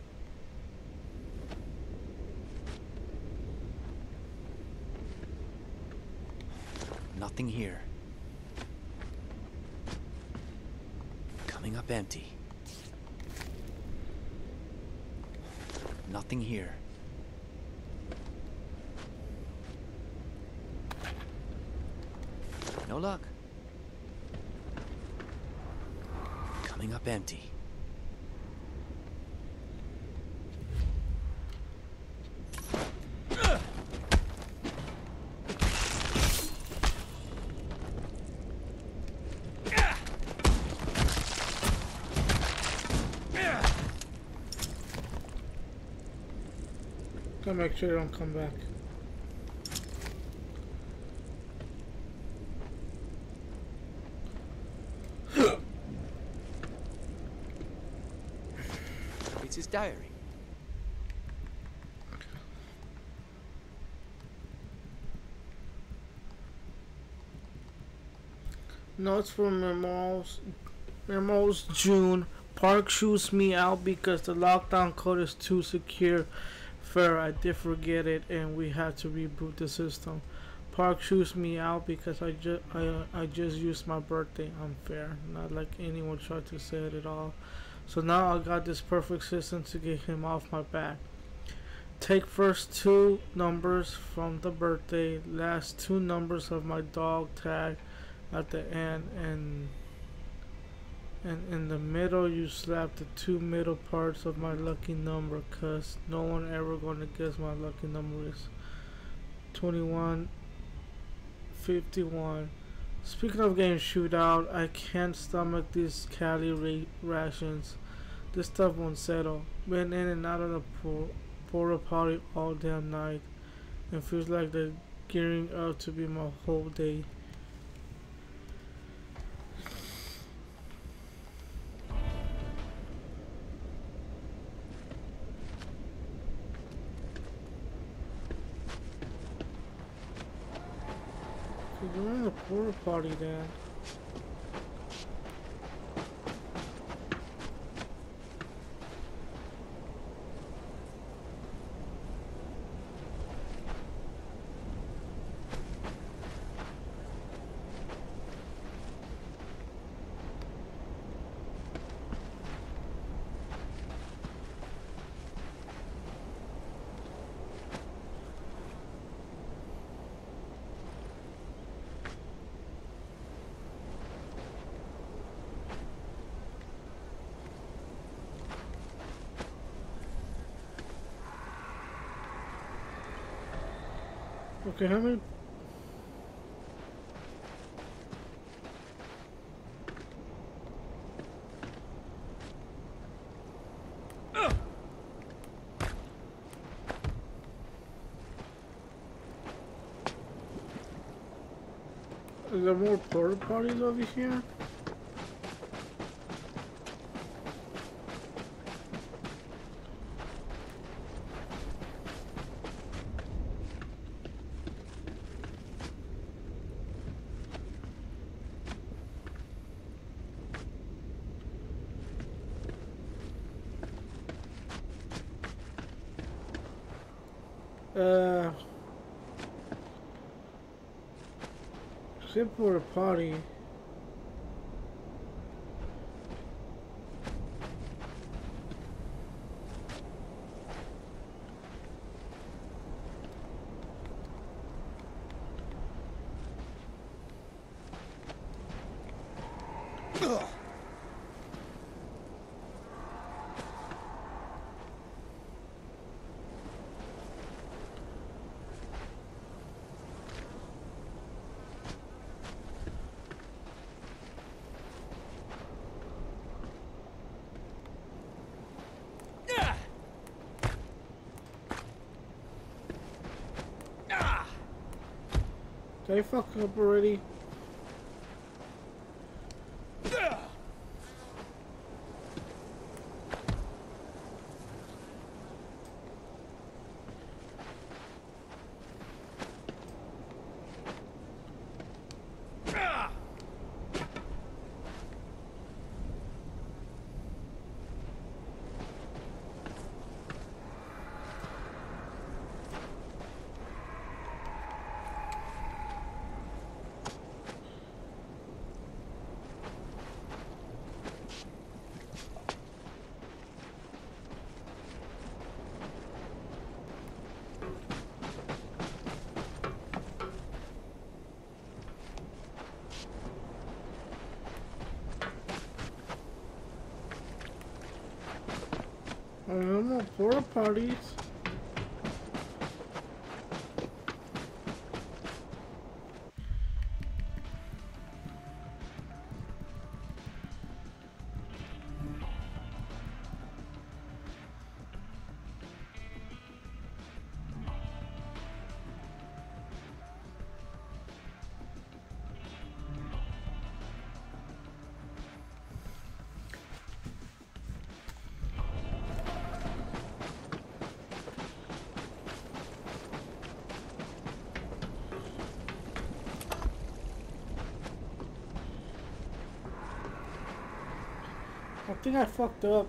Nothing here. Coming up empty. Nothing here. No luck. Coming up empty. Gotta make sure they don't come back. It's his diary. Notes from Memos June. Park shoots me out because the lockdown code is too secure. Fair, I did forget it and we had to reboot the system. Park shoots me out because I just used my birthday. Unfair. Not like anyone tried to say it at all. So now I got this perfect system to get him off my back. Take first two numbers from the birthday, last two numbers of my dog tag at the end, and in the middle you slap the two middle parts of my lucky number, cause no one ever gonna guess my lucky number is 21 51. Speaking of getting shoot out, I can't stomach these Cali rations. This stuff won't settle. Been in and out of the porta potty all damn night, and feels like they're gearing up to be my whole day. You're in the porta potty then. Okay, how many? Is there more porta potties over here? Except for a party. Did I fuck up already? No more porta potties. I think I fucked up.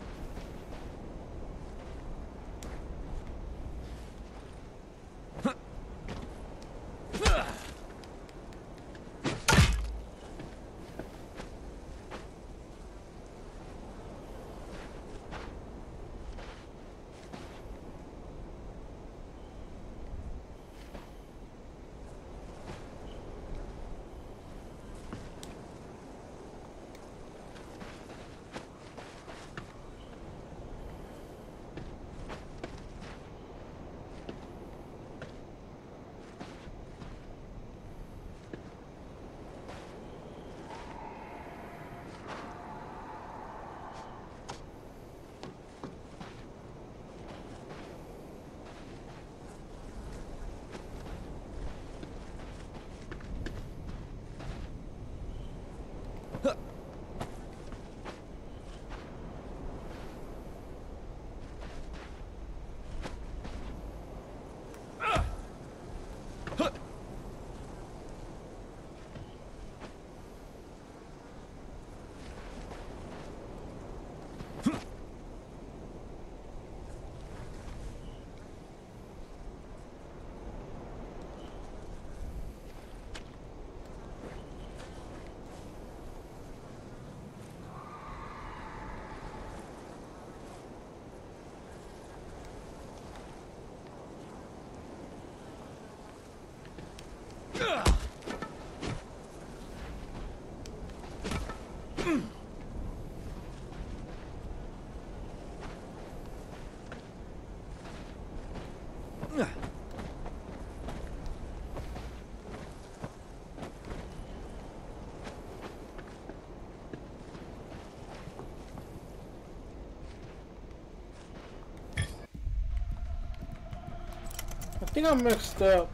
I think I'm mixed up.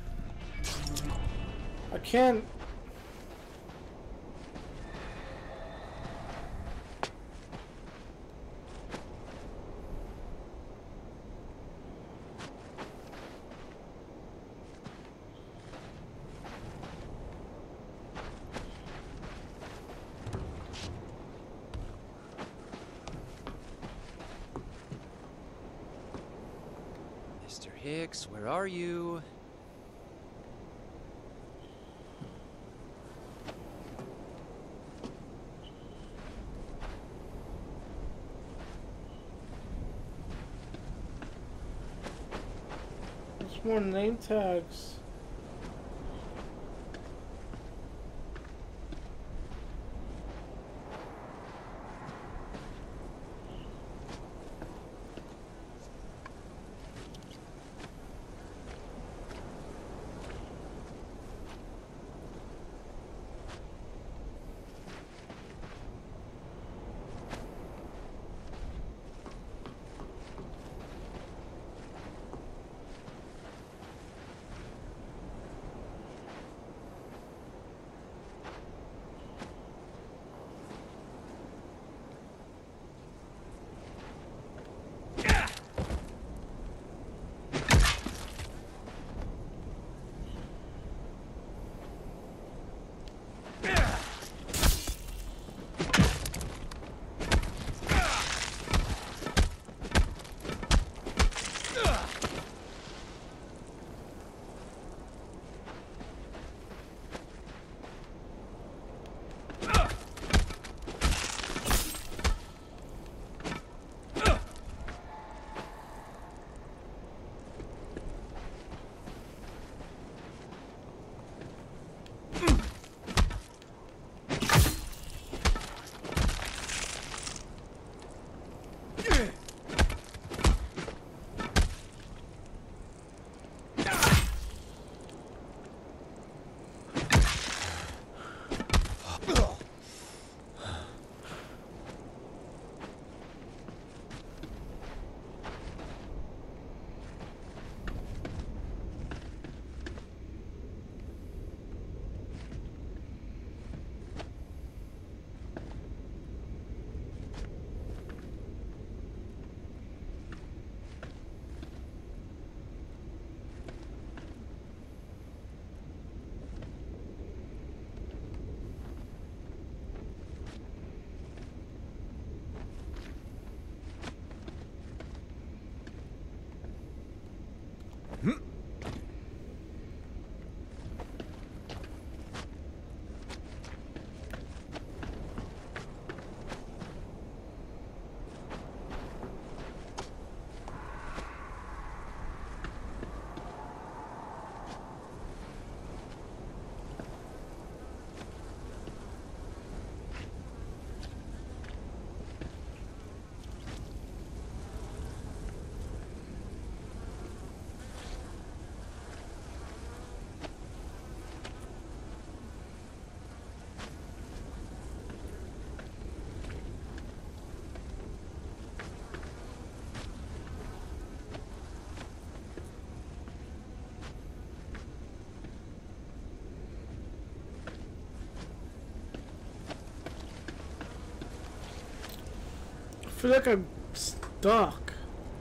I can't. Mr. Hicks, where are you? There's more name tags. I feel like I'm stuck.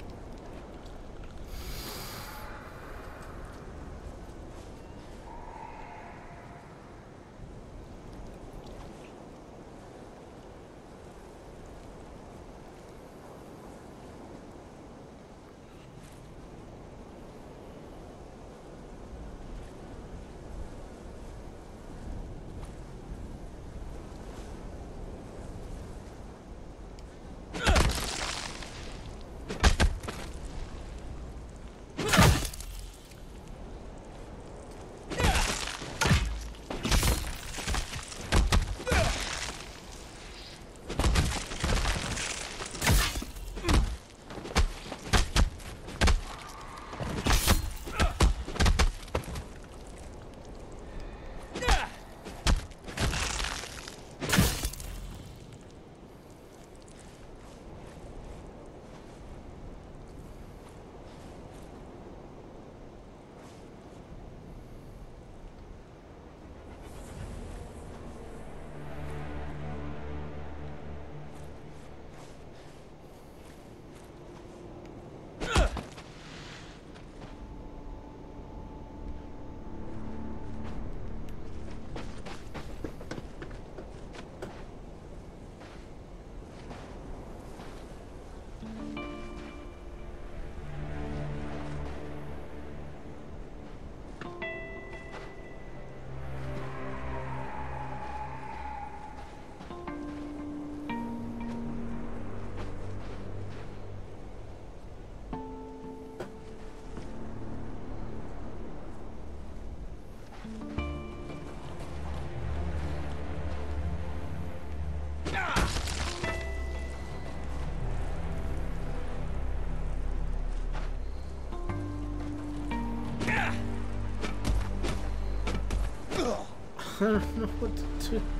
I don't know what to do.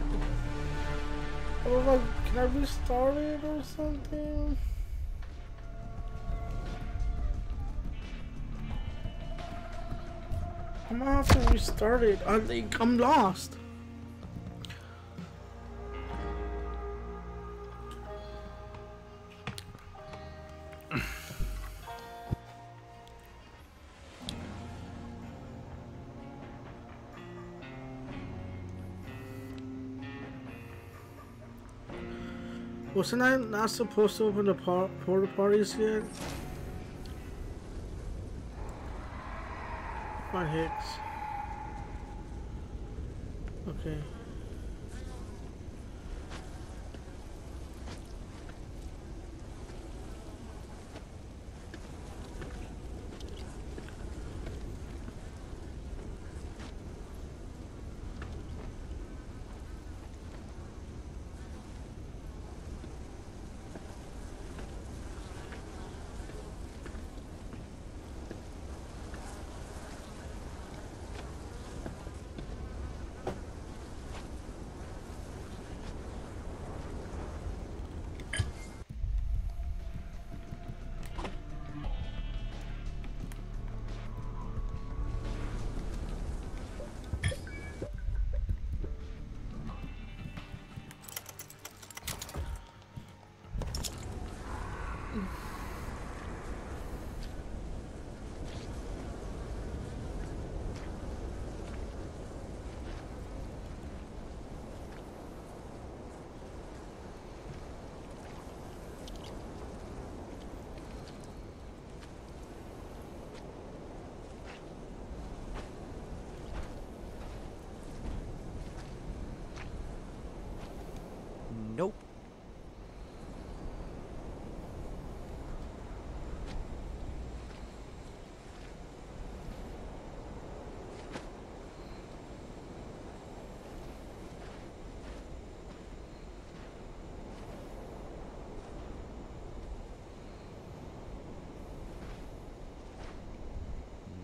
Oh my, can I restart it or something? I'm gonna have to restart it. I think I'm lost. Wasn't I not supposed to open the porta parties yet? My Hicks. Okay.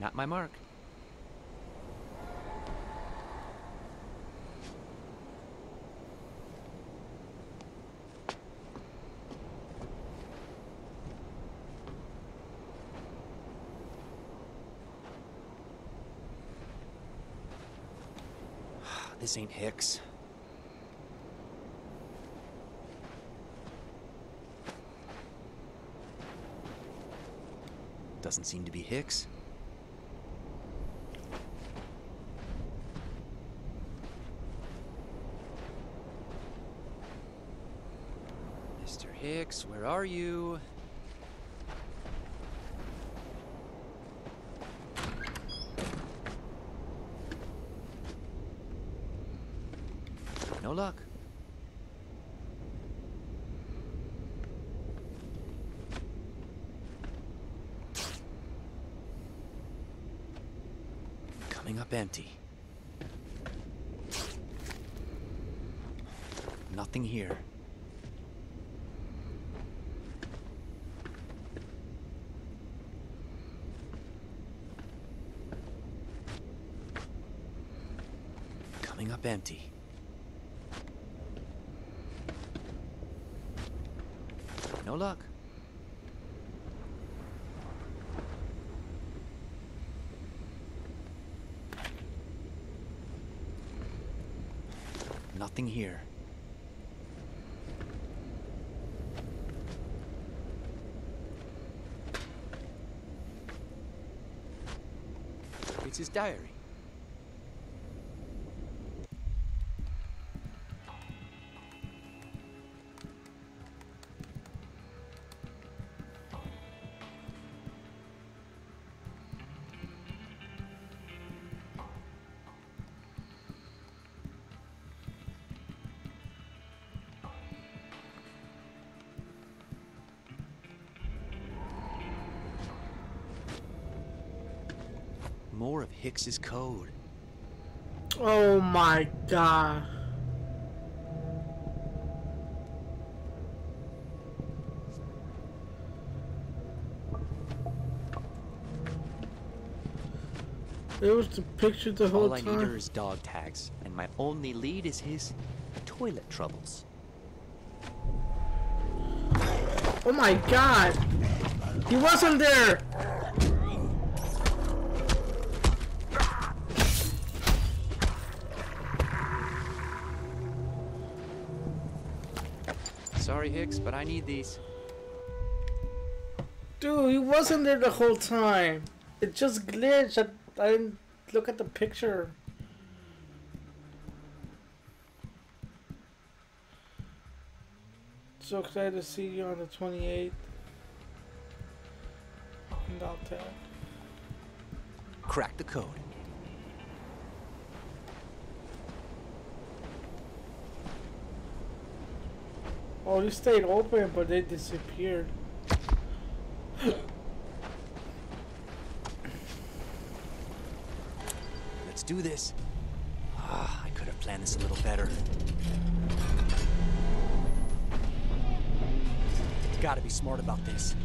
Not my mark. This ain't Hicks. Doesn't seem to be Hicks. Mr. Hicks, where are you? No luck. Coming up empty. Nothing here. Coming up empty. No luck. Nothing here. It's his diary. More of Hicks's code. Oh my god. There was the picture the whole All I time. need are his dog tags, and my only lead is his toilet troubles. Oh my god. He wasn't there. Sorry, Hicks, but I need these. Dude, he wasn't there the whole time. It just glitched. I didn't look at the picture. So excited to see you on the 28th. And I'll tag. Crack the code. Oh, they stayed open, but they disappeared. Let's do this. Ah, I could have planned this a little better. Gotta be smart about this.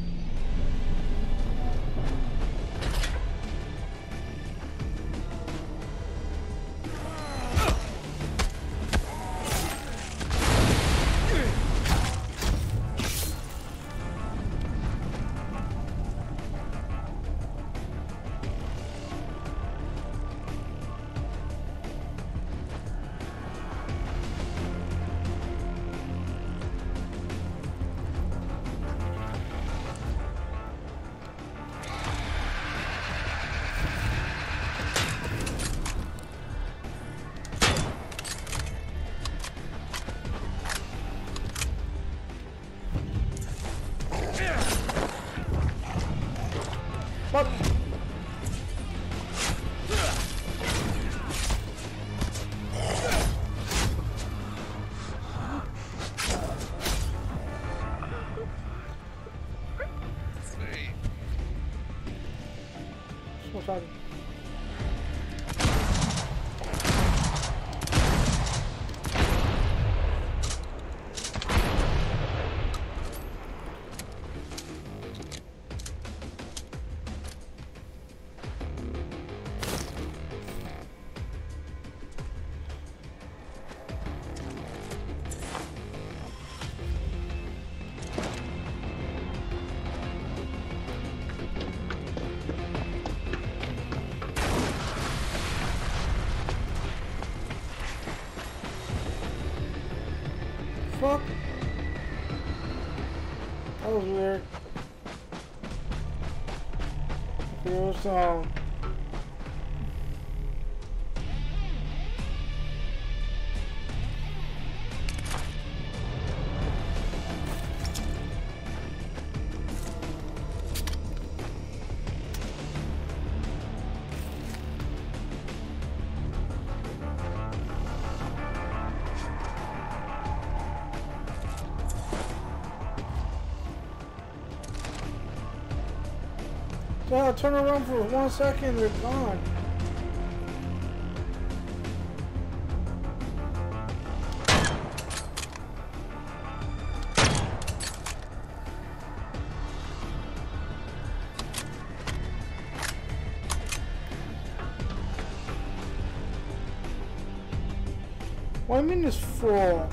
What? What's that? fuck? That was weird. There was God, turn around for 1 second, they're gone. What do you mean it's full?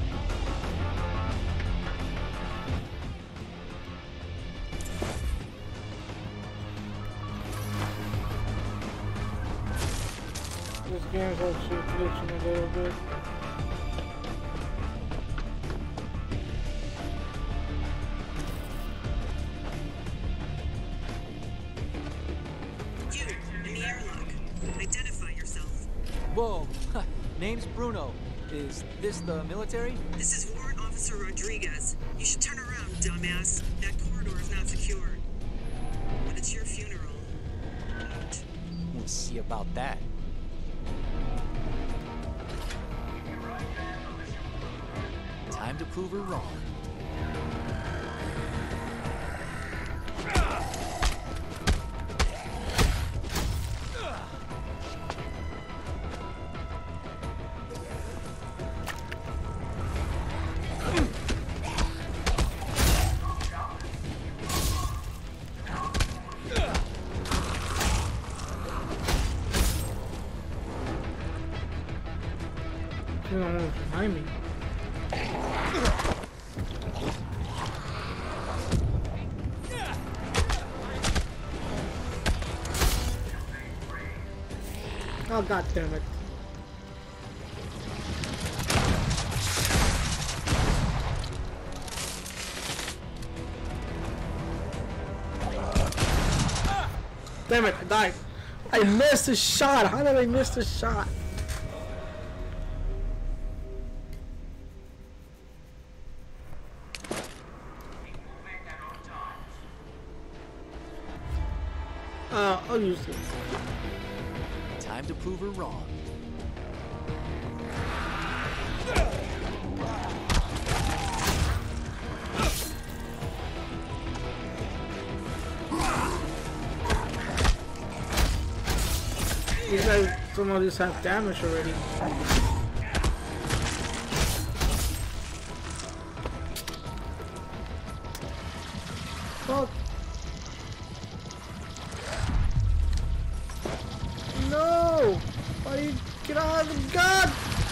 This game's actually glitching a little bit. You, in the airlock. Identify yourself. Whoa, name's Bruno. Is this the military? This is Warrant Officer Rodriguez. You should turn around, dumbass. That corridor is not secure. But it's your funeral. Out. We'll see about that. Time to prove her wrong. You don't know behind me. Oh, god damn it. Damn it, I died. I missed a shot. How did I miss the shot? I'll use this. Time to prove her wrong. These guys, some of these have damage already. Fuck. No! Buddy, get out of the gun!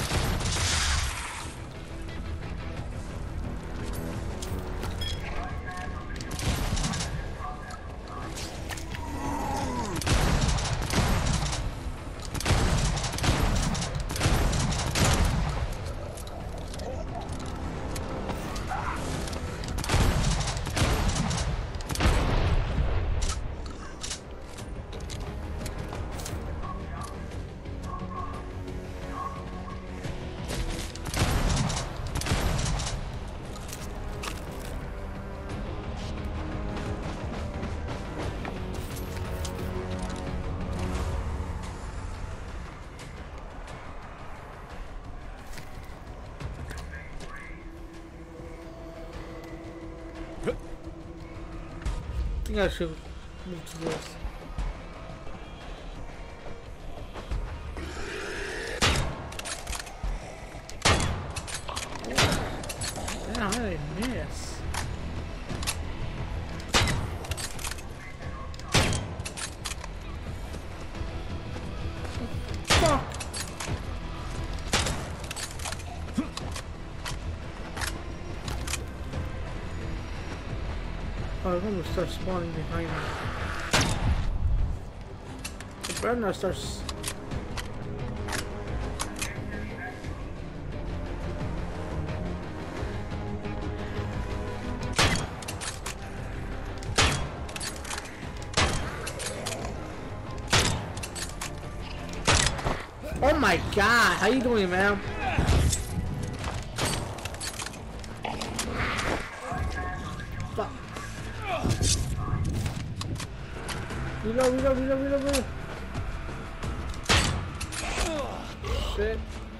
I think I should move to this. Damn, how did I miss? Fuck! Oh, I'm gonna start spawning behind me. The better not start. Oh my god, how you doing, man? Fuck. Reload. Shit.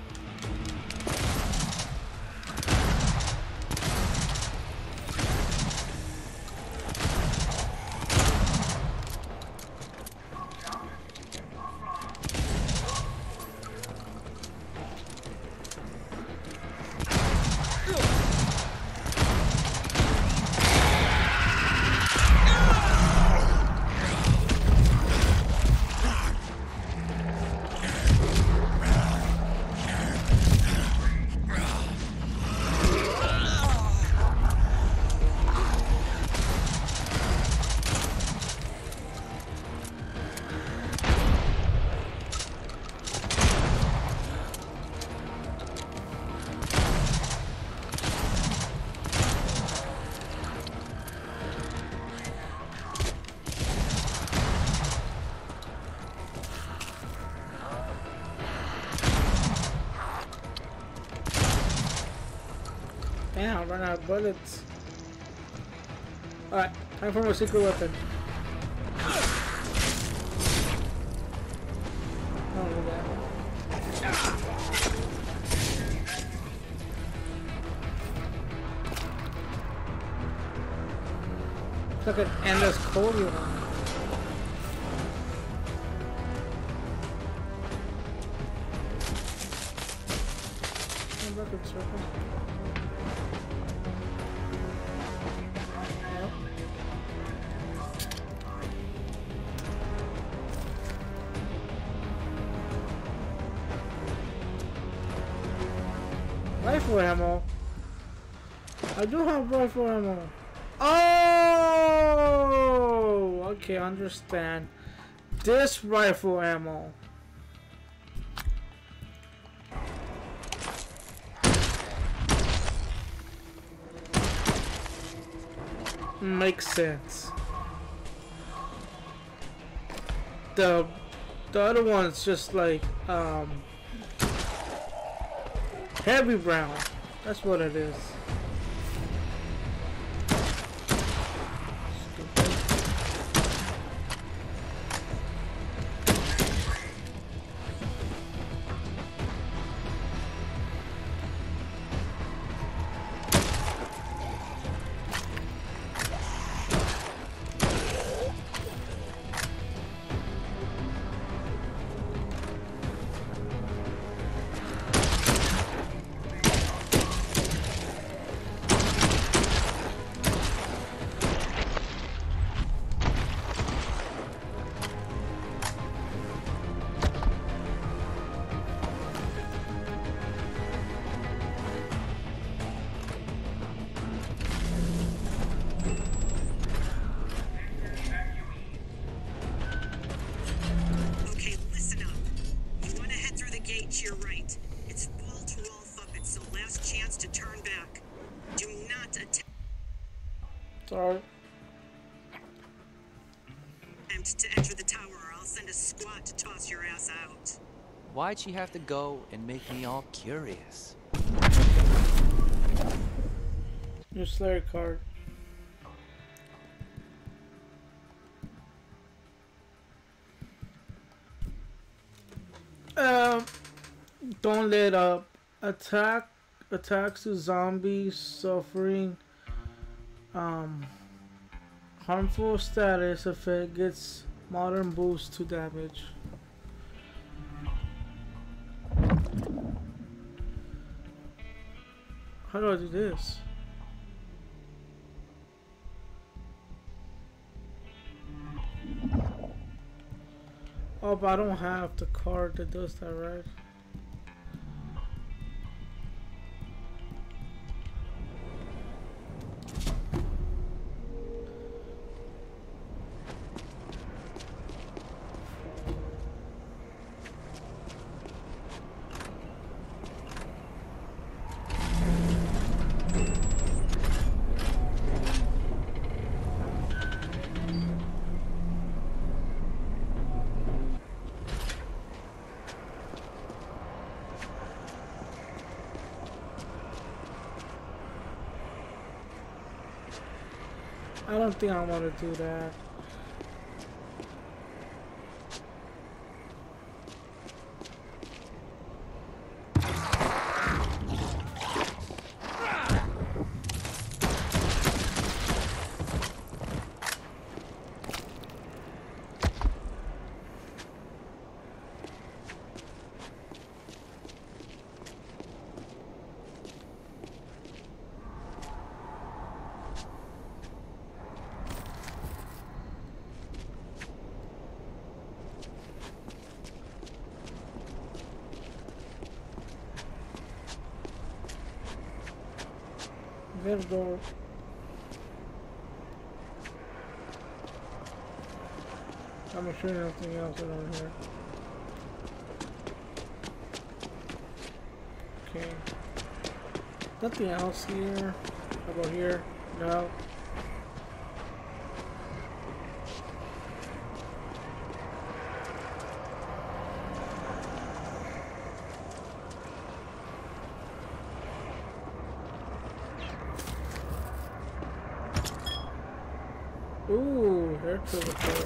Damn, I ran out of bullets. Alright, time for my secret weapon. Oh, look at that. It's like an endless cold one. Record circle. Rifle ammo. I do have rifle ammo. Oh, okay, understand. This rifle ammo. Makes sense. The other one's just like heavy brown. That's what it is. Sorry. Attempt to enter the tower, or I'll send a squad to toss your ass out. Why'd she have to go and make me all curious? Your Slayer card. Don't let up. Attacks to zombies suffering harmful status effect gets modern boost to damage. How do I do this? Oh, but I don't have the card that does that, right? I don't think I want to do that. There's door. I'm sure nothing else around here. Okay. Nothing else here. How about here? No. Ooh, there's the door.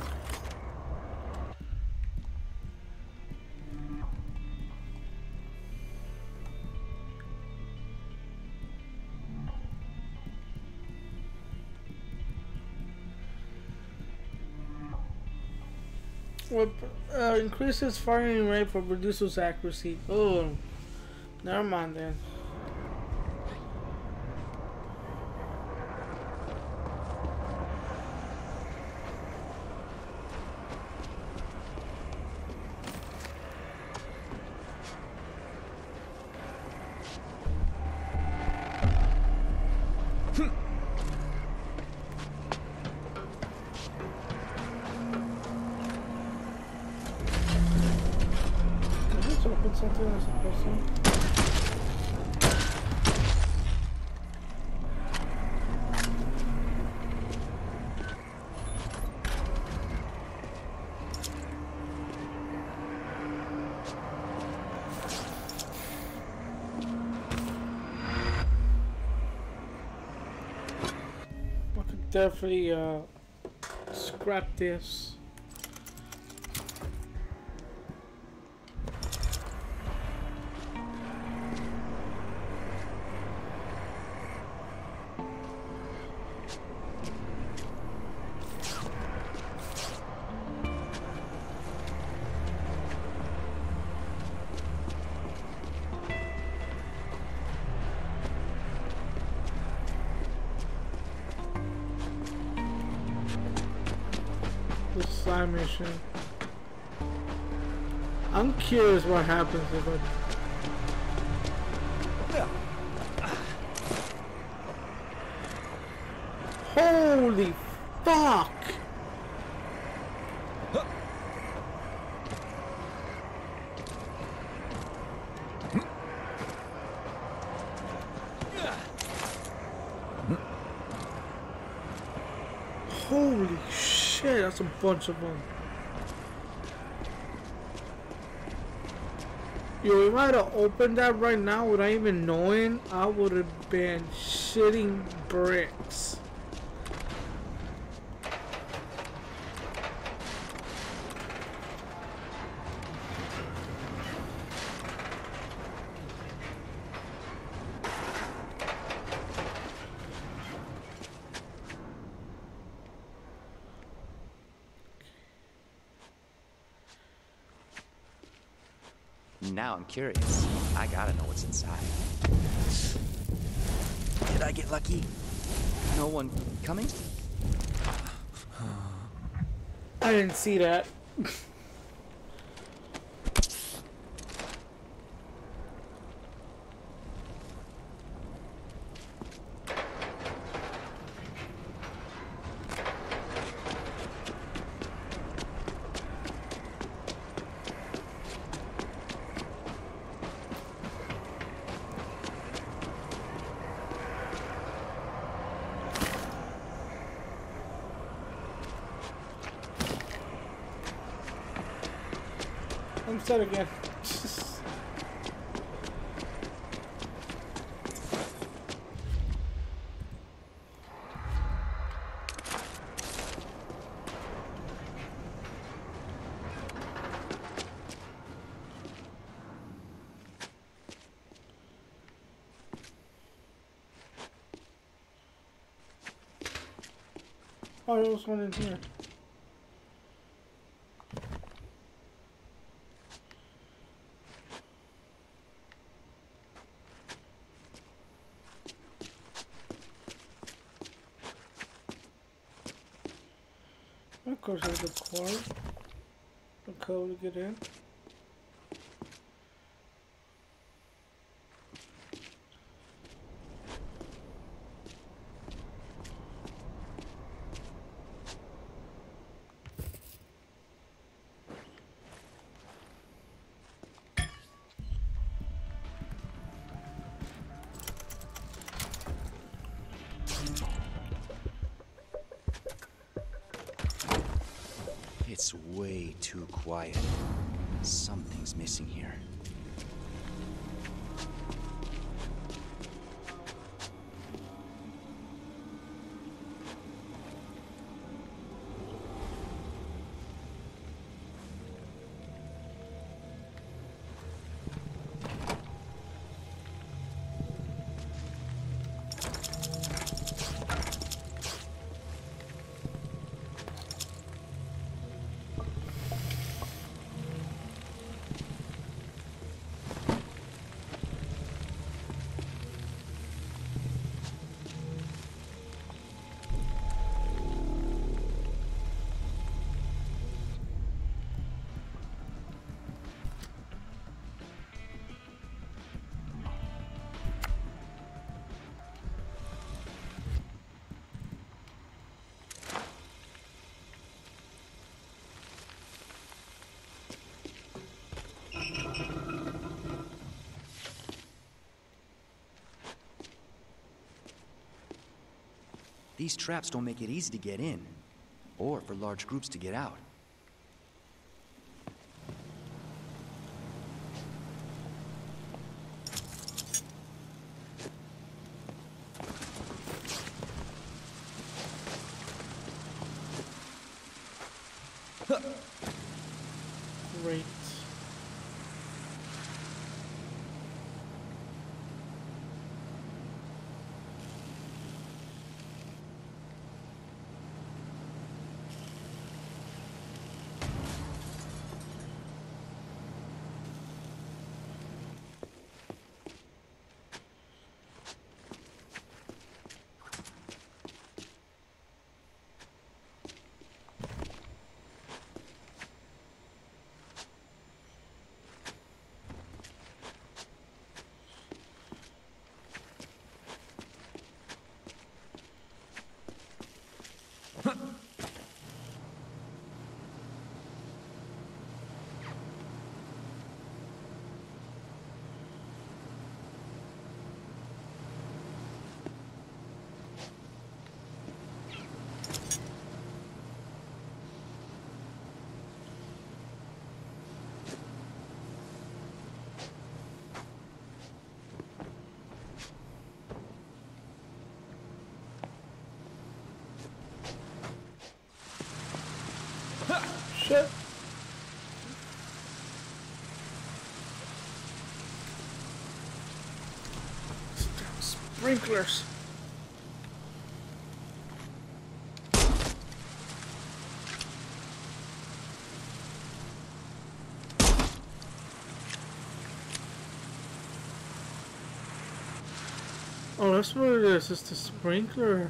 Increases firing rate but reduces accuracy. Oh, never mind then. Something that's supposed to. I could definitely scrap this. Side mission. I'm curious what happens if I... Holy fuck! Holy shit, that's a bunch of them. Yo, if I had opened that right now without even knowing, I would have been shitting bricks. Now I'm curious. I gotta know what's inside. Did I get lucky? No one coming? I didn't see that. I'm set again. Oh, there was one in here. Of course, there's a card. A code to get in. It's way too quiet. Something's missing here. These traps don't make it easy to get in, or for large groups to get out. Great. Shit. Sprinklers. Oh, that's what it is. It's the sprinkler.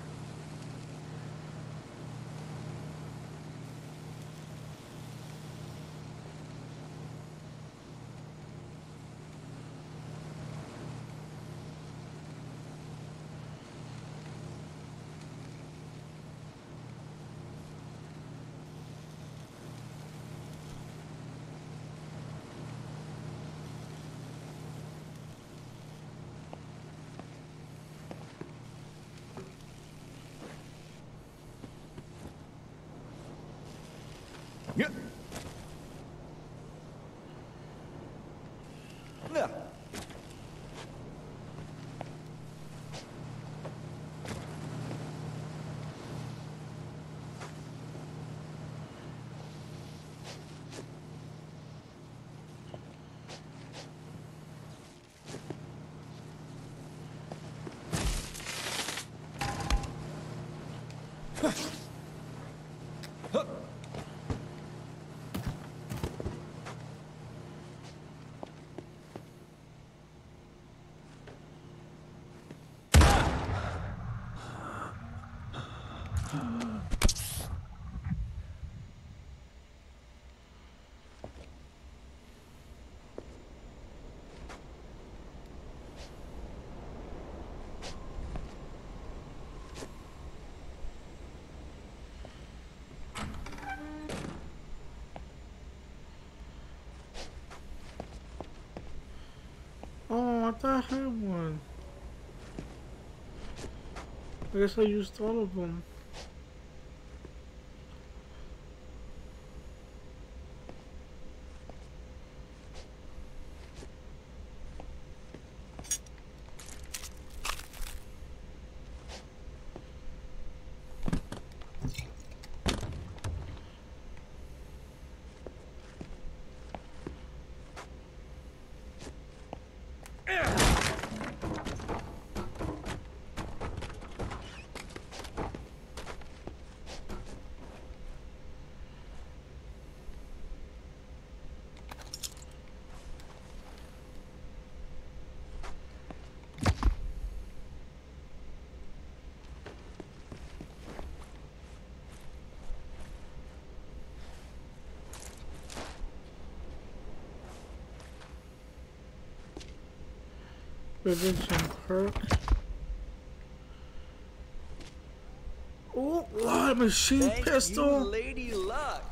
Oh, I thought I had one. I guess I used all of them. Redemption perk. Oh, what? Machine pistol? You, Lady Luck.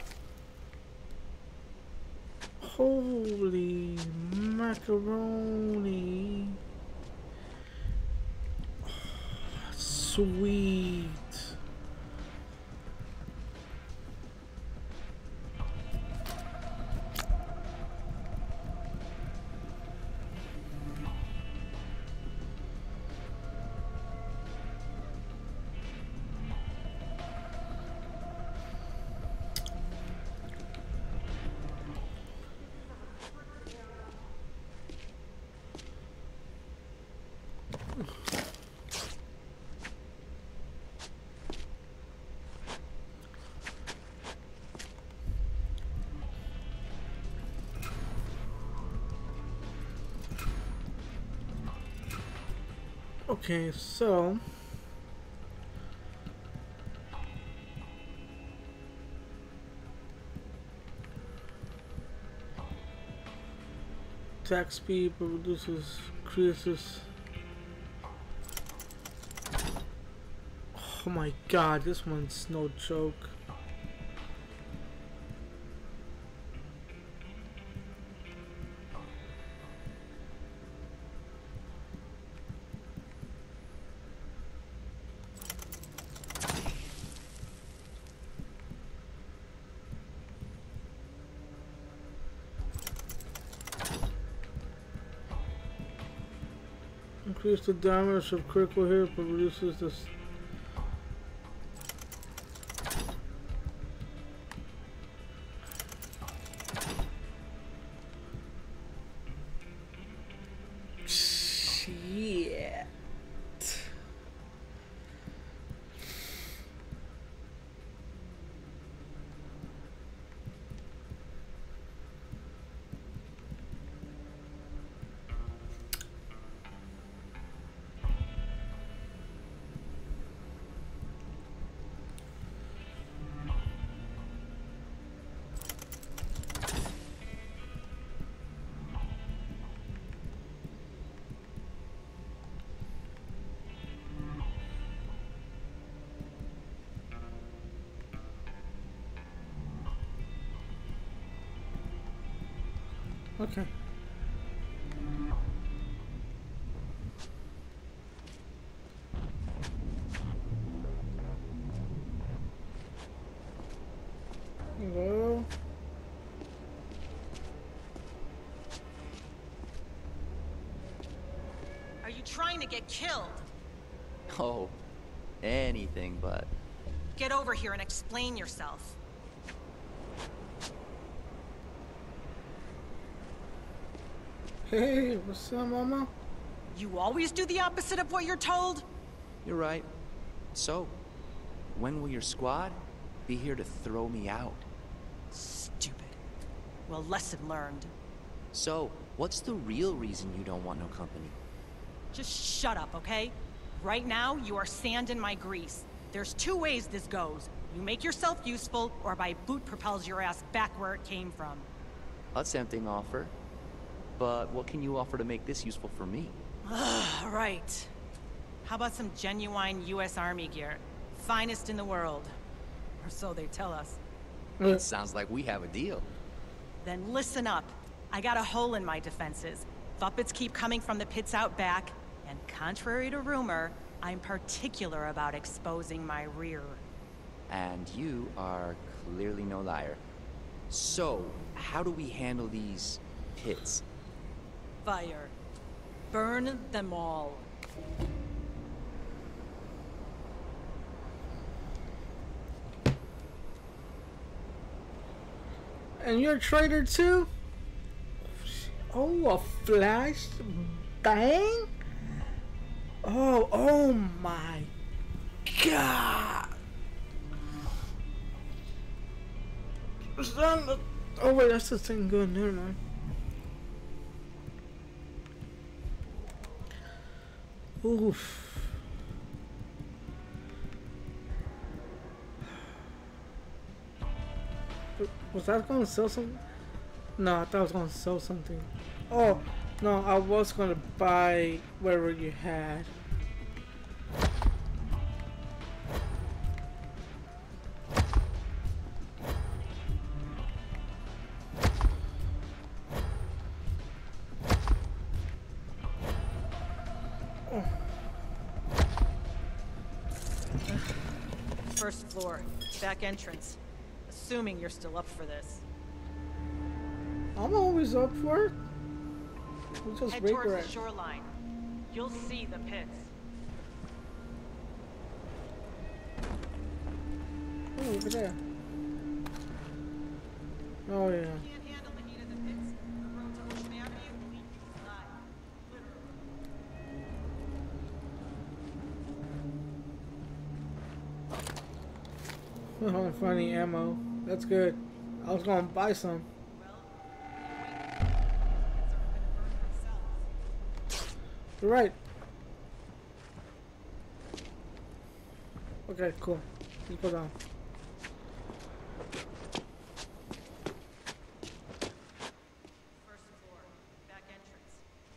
Holy macaroni. Oh, sweet. Okay, so attack speed reduces, increases. Oh my god, this one's no joke. Increase the damage of critical hit, but reduces this. Shit. Okay. Hello? Are you trying to get killed? Oh, anything but. Get over here and explain yourself. Hey, what's up, mama? You always do the opposite of what you're told? You're right. So, when will your squad be here to throw me out? Stupid. Well, lesson learned. So, what's the real reason you don't want no company? Just shut up, okay? Right now, you are sand in my grease. There's two ways this goes. You make yourself useful, or my boot propels your ass back where it came from. A tempting offer. But what can you offer to make this useful for me? Right. How about some genuine U.S. Army gear? Finest in the world. Or so they tell us. It sounds like we have a deal. Then listen up. I got a hole in my defenses. Thuppets keep coming from the pits out back, and contrary to rumor, I'm particular about exposing my rear. And you are clearly no liar. So, how do we handle these pits? Fire. Burn them all. And you're a traitor too? Oh, a flash bang? Oh my god. Is that the... Oh wait, that's the thing good, never mind. Oof. Was that gonna sell something? No, I thought I was gonna sell something. Oh, no, I was gonna buy whatever you had. First floor, back entrance. Assuming you're still up for this. I'm always up for it. We'll just Head break towards her the ass. shoreline. You'll see the pits. Oh, look at that. Oh yeah. Can't handle the heat of the pits. The road to Ocean Avenue will leave you alive. Oh, funny ammo. That's good. I was gonna buy some. You're right. Okay, cool. Let's go down. First floor, back entrance.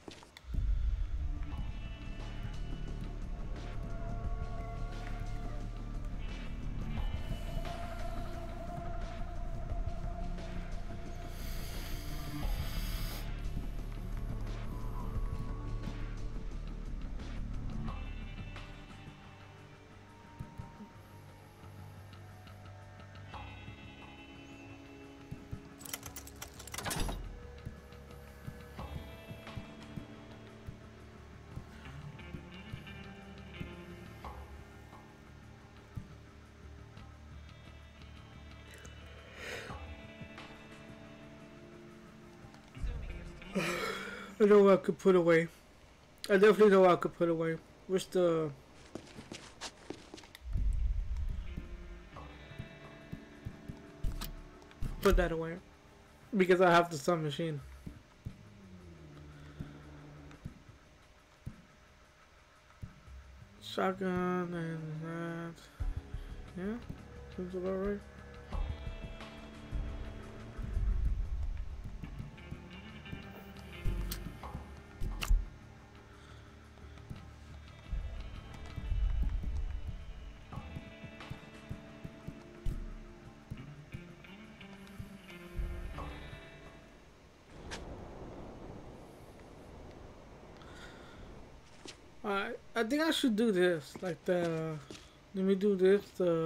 I know what I could put away. I definitely know what I could put away. Where's the... Put that away. Because I have the sun machine. Shotgun and that. Yeah? Seems about right. I think I should do this, like the, let me do this,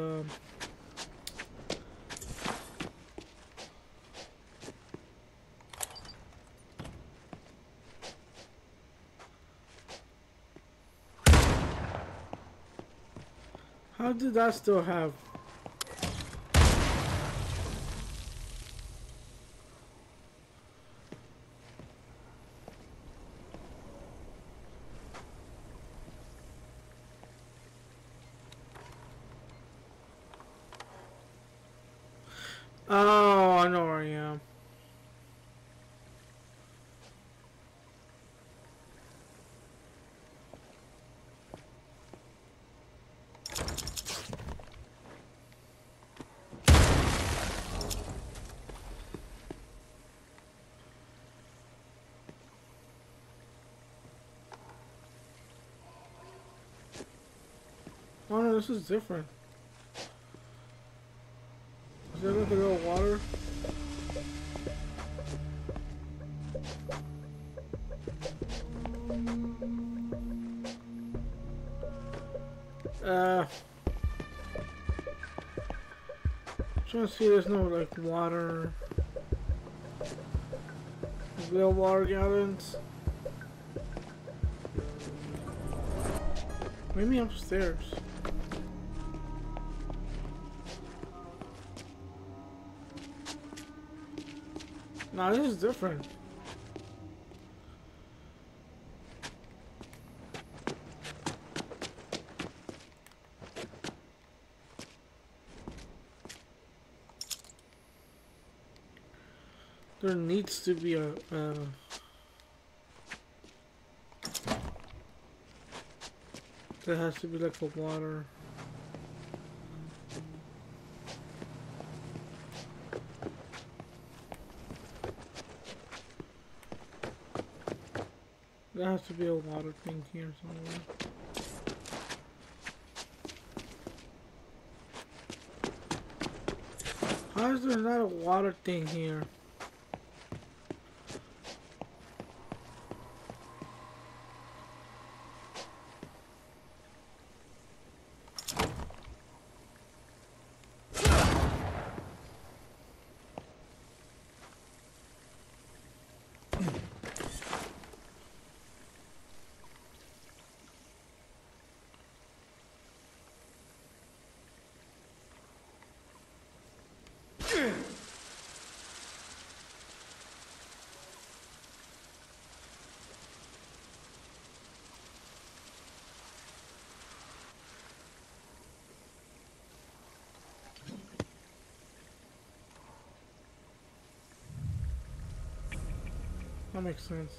how did I still have? Oh, I know where I am. Oh no, this is different. Is there like a little water? Trying to see there's no like water. Real water gallons. Maybe upstairs. Nah, this is different. There needs to be a there has to be like a water. There has to be a water thing here somewhere. How is there not a water thing here? That makes sense.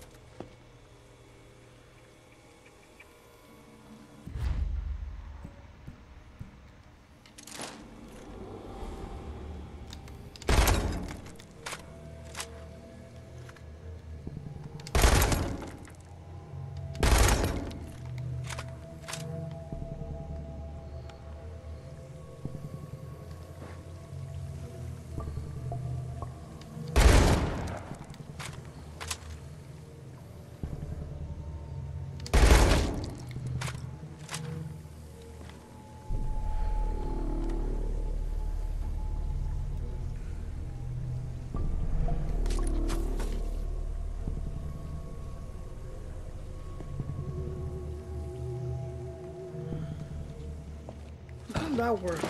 That worked.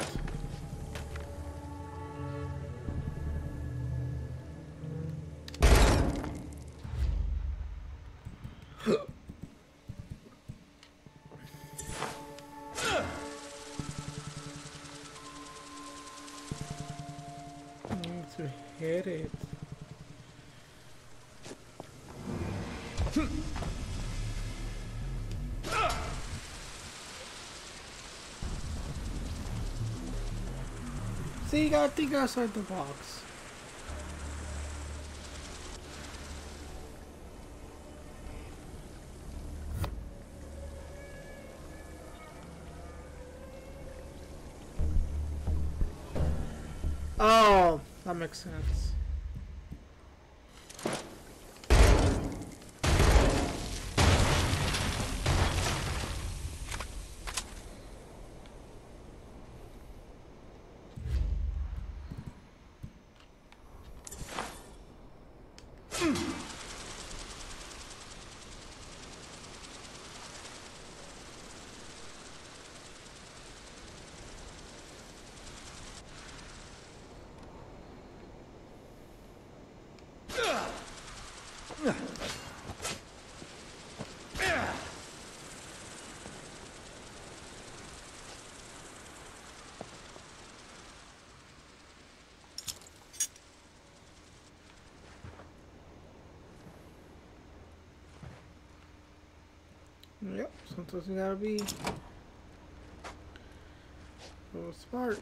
I need to hit it. See, you gotta think outside the box. Oh, that makes sense. Yep, sometimes you gotta be so smart.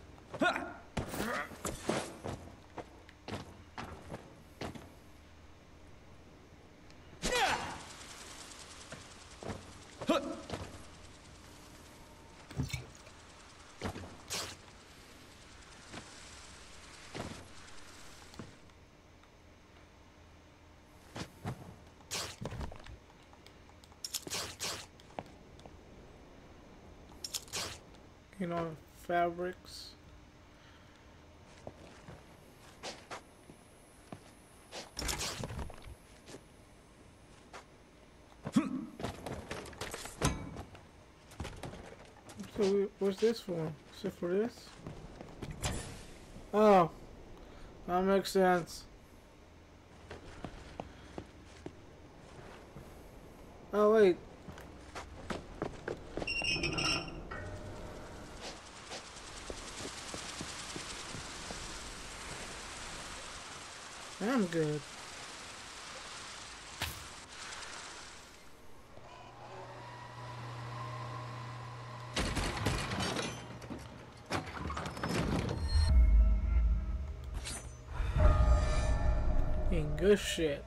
You know, fabrics. So what's this for? Is it for this? Oh, that makes sense. Oh wait. I'm good. In good shit.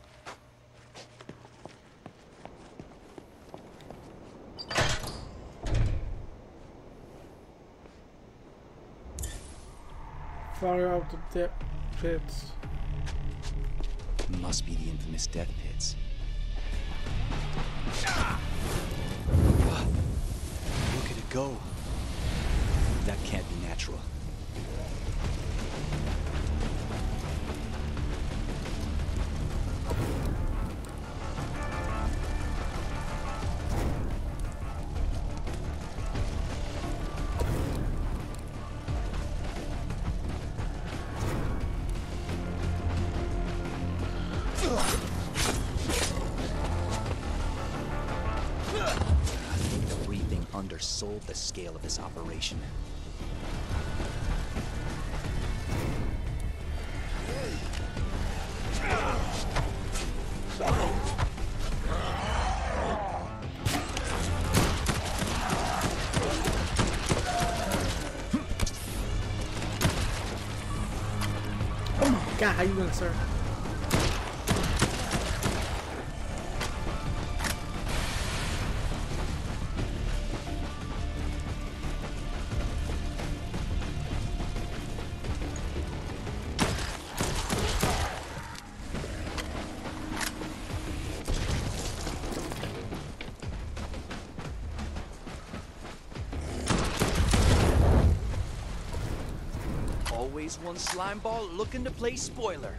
Fire up the depth pits. Must be the infamous death pits. Look at it go. That can't be natural. Undersold the scale of this operation. Oh my god, how you doing, sir? Always one slime ball looking to play spoiler.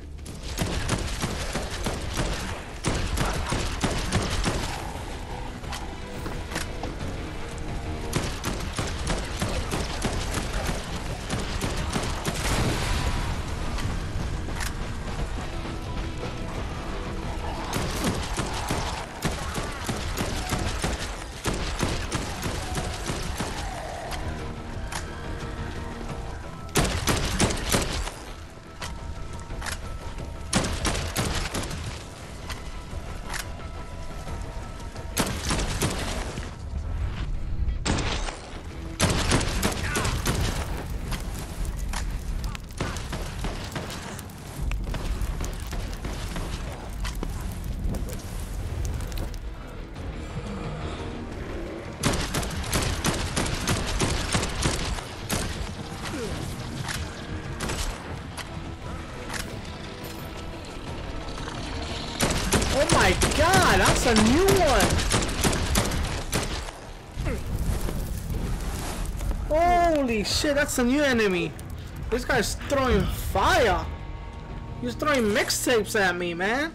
Oh my god, that's a new one! Holy shit, that's a new enemy! This guy's throwing fire! He's throwing mixtapes at me, man!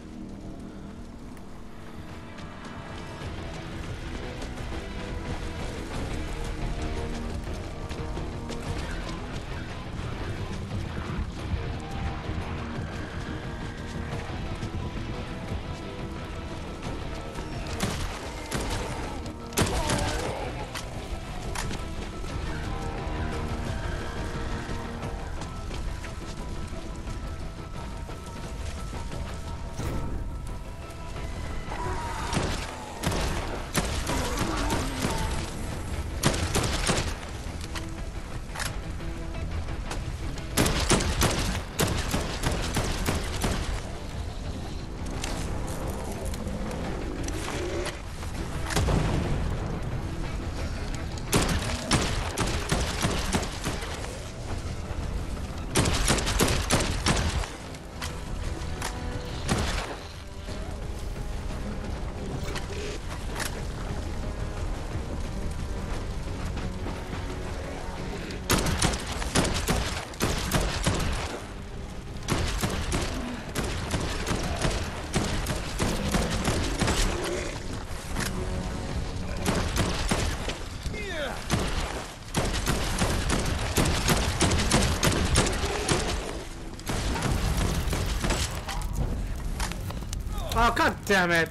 Oh, god damn it.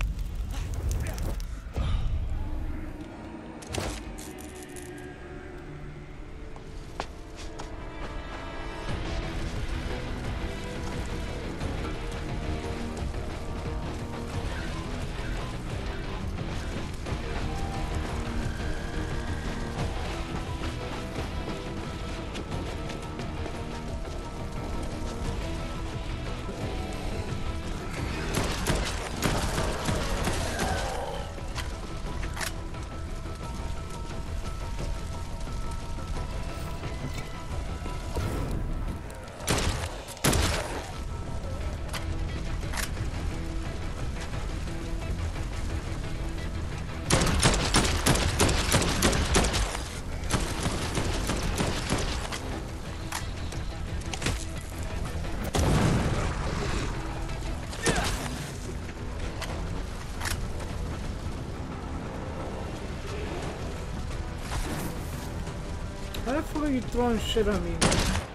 Why the fuck are you throwing shit at me?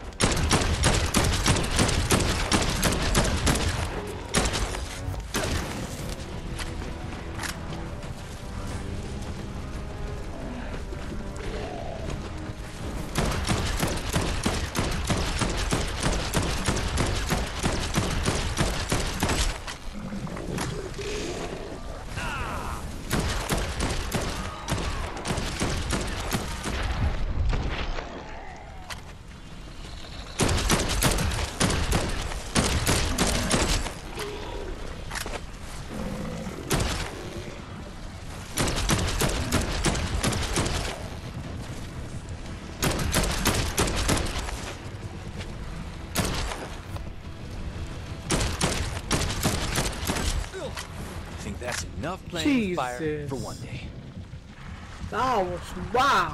That's enough playing fire for one day. That was wow.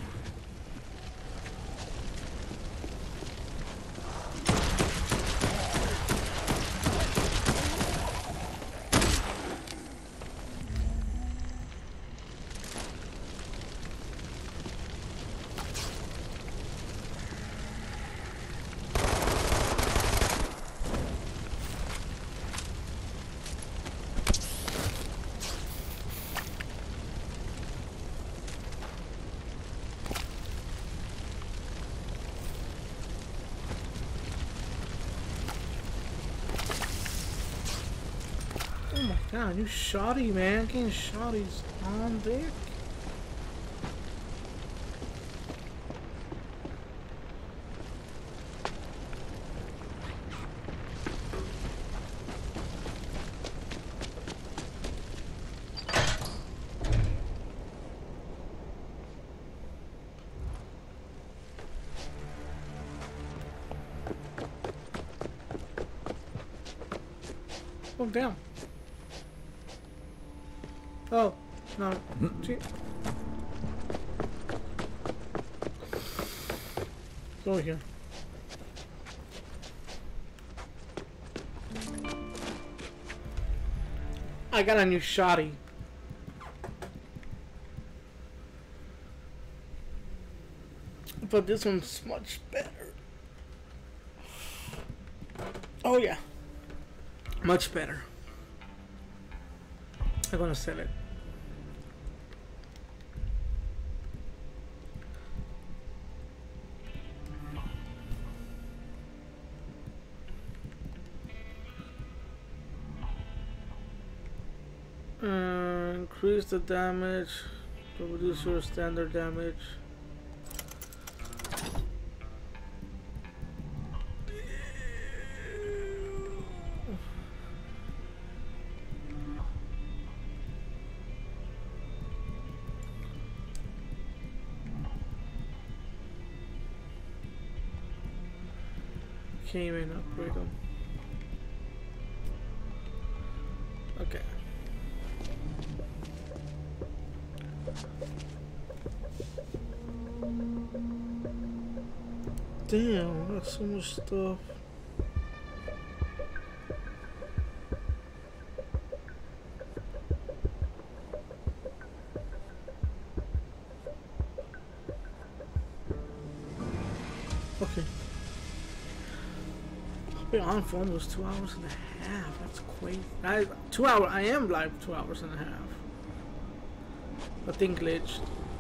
Oh my god, you shoddy, man. Getting shotties on dick. Oh, damn. Oh, no. Gee. Go here. I got a new shotty. But this one's much better. Oh yeah. Much better. I'm gonna sell it. Increase the damage to reduce your standard damage. Came in, upgrade them. Okay. Damn, that's so much stuff. Okay. I've been on for almost 2 hours and a half. That's quick. wait. 2 hours. I am live 2 hours and a half. I think glitched.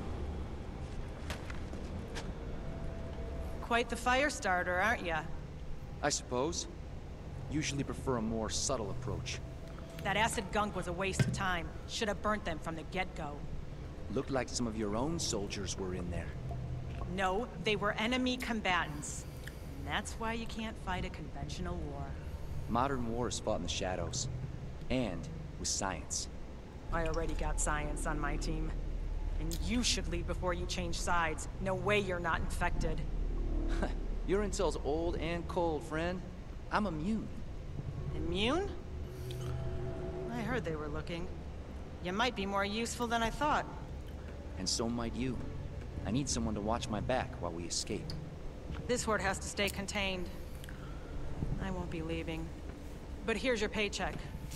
Quite the fire starter, aren't ya? I suppose. Usually prefer a more subtle approach. That acid gunk was a waste of time. Should have burnt them from the get-go. Looked like some of your own soldiers were in there. No, they were enemy combatants. And that's why you can't fight a conventional war. Modern war is fought in the shadows. And with science. I already got science on my team. And you should leave before you change sides. No way you're not infected. Your intel's old and cold, friend. I'm immune. Immune? I heard they were looking. You might be more useful than I thought. And so might you. I need someone to watch my back while we escape. This horde has to stay contained. I won't be leaving. But here's your paycheck.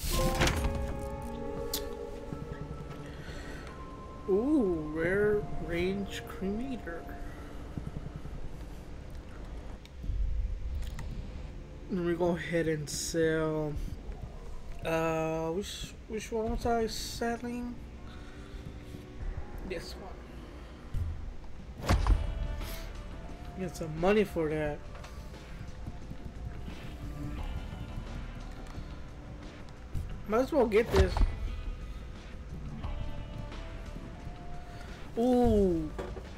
Ooh, rare range cremator. Let me go ahead and sell. Which one was I selling? This one. Get some money for that. Might as well get this. Ooh.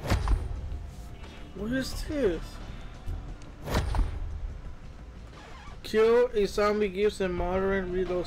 What is this? Kill a zombie gives a moderate reload.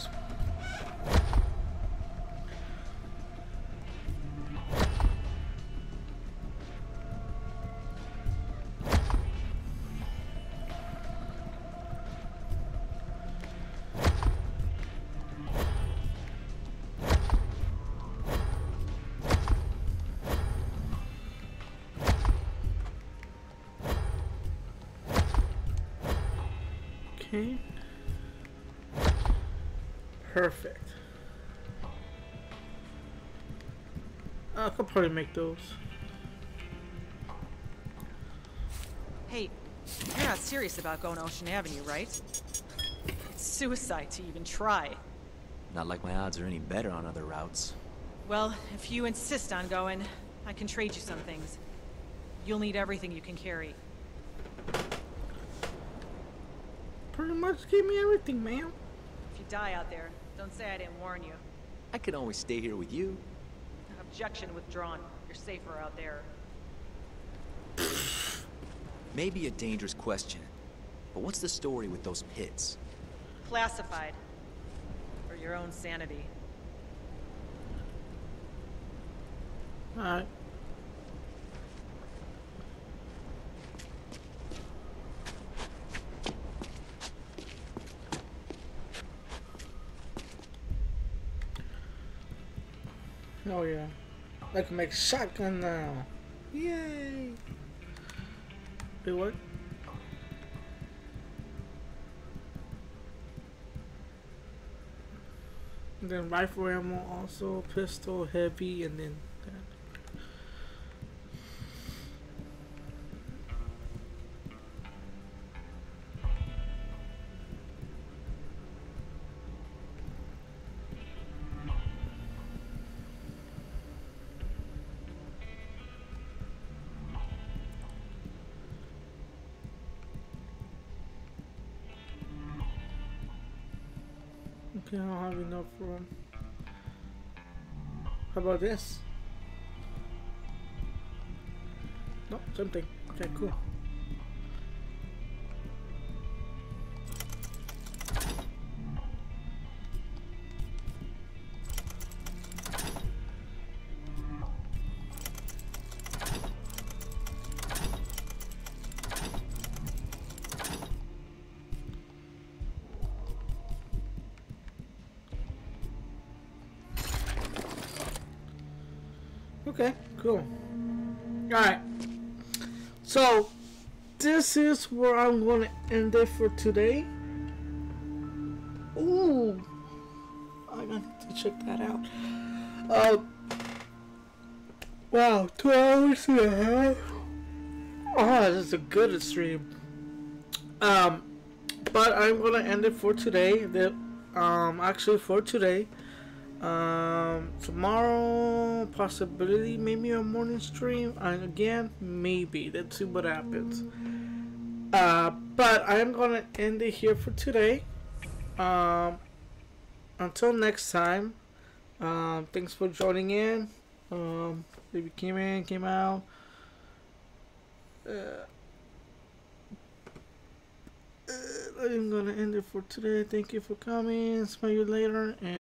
Okay. Perfect. I could probably make those. Hey, you're not serious about going to Ocean Avenue, right? It's suicide to even try. Not like my odds are any better on other routes. Well, if you insist on going, I can trade you some things. You'll need everything you can carry. Pretty much give me everything, ma'am. If you die out there, don't say I didn't warn you. I can always stay here with you. Objection withdrawn. You're safer out there. Maybe a dangerous question, but what's the story with those pits? Classified. For your own sanity. Alright. Oh yeah. I can make shotgun now. Yay! Wait, what? And then rifle ammo also, pistol, heavy, and then that. Okay, I don't have enough room. How about this? No, something. Okay, cool. Okay, cool. Alright. So, this is where I'm going to end it for today. Ooh. I need to check that out. Wow, 2 hours and a half. Oh, this is a good stream. But I'm going to end it for today. actually for today. Tomorrow, possibility, maybe a morning stream, and again, maybe. Let's see what happens. But I am gonna end it here for today. Until next time. Thanks for joining in. If you came in, came out. I'm gonna end it for today. Thank you for coming. Smell you later. And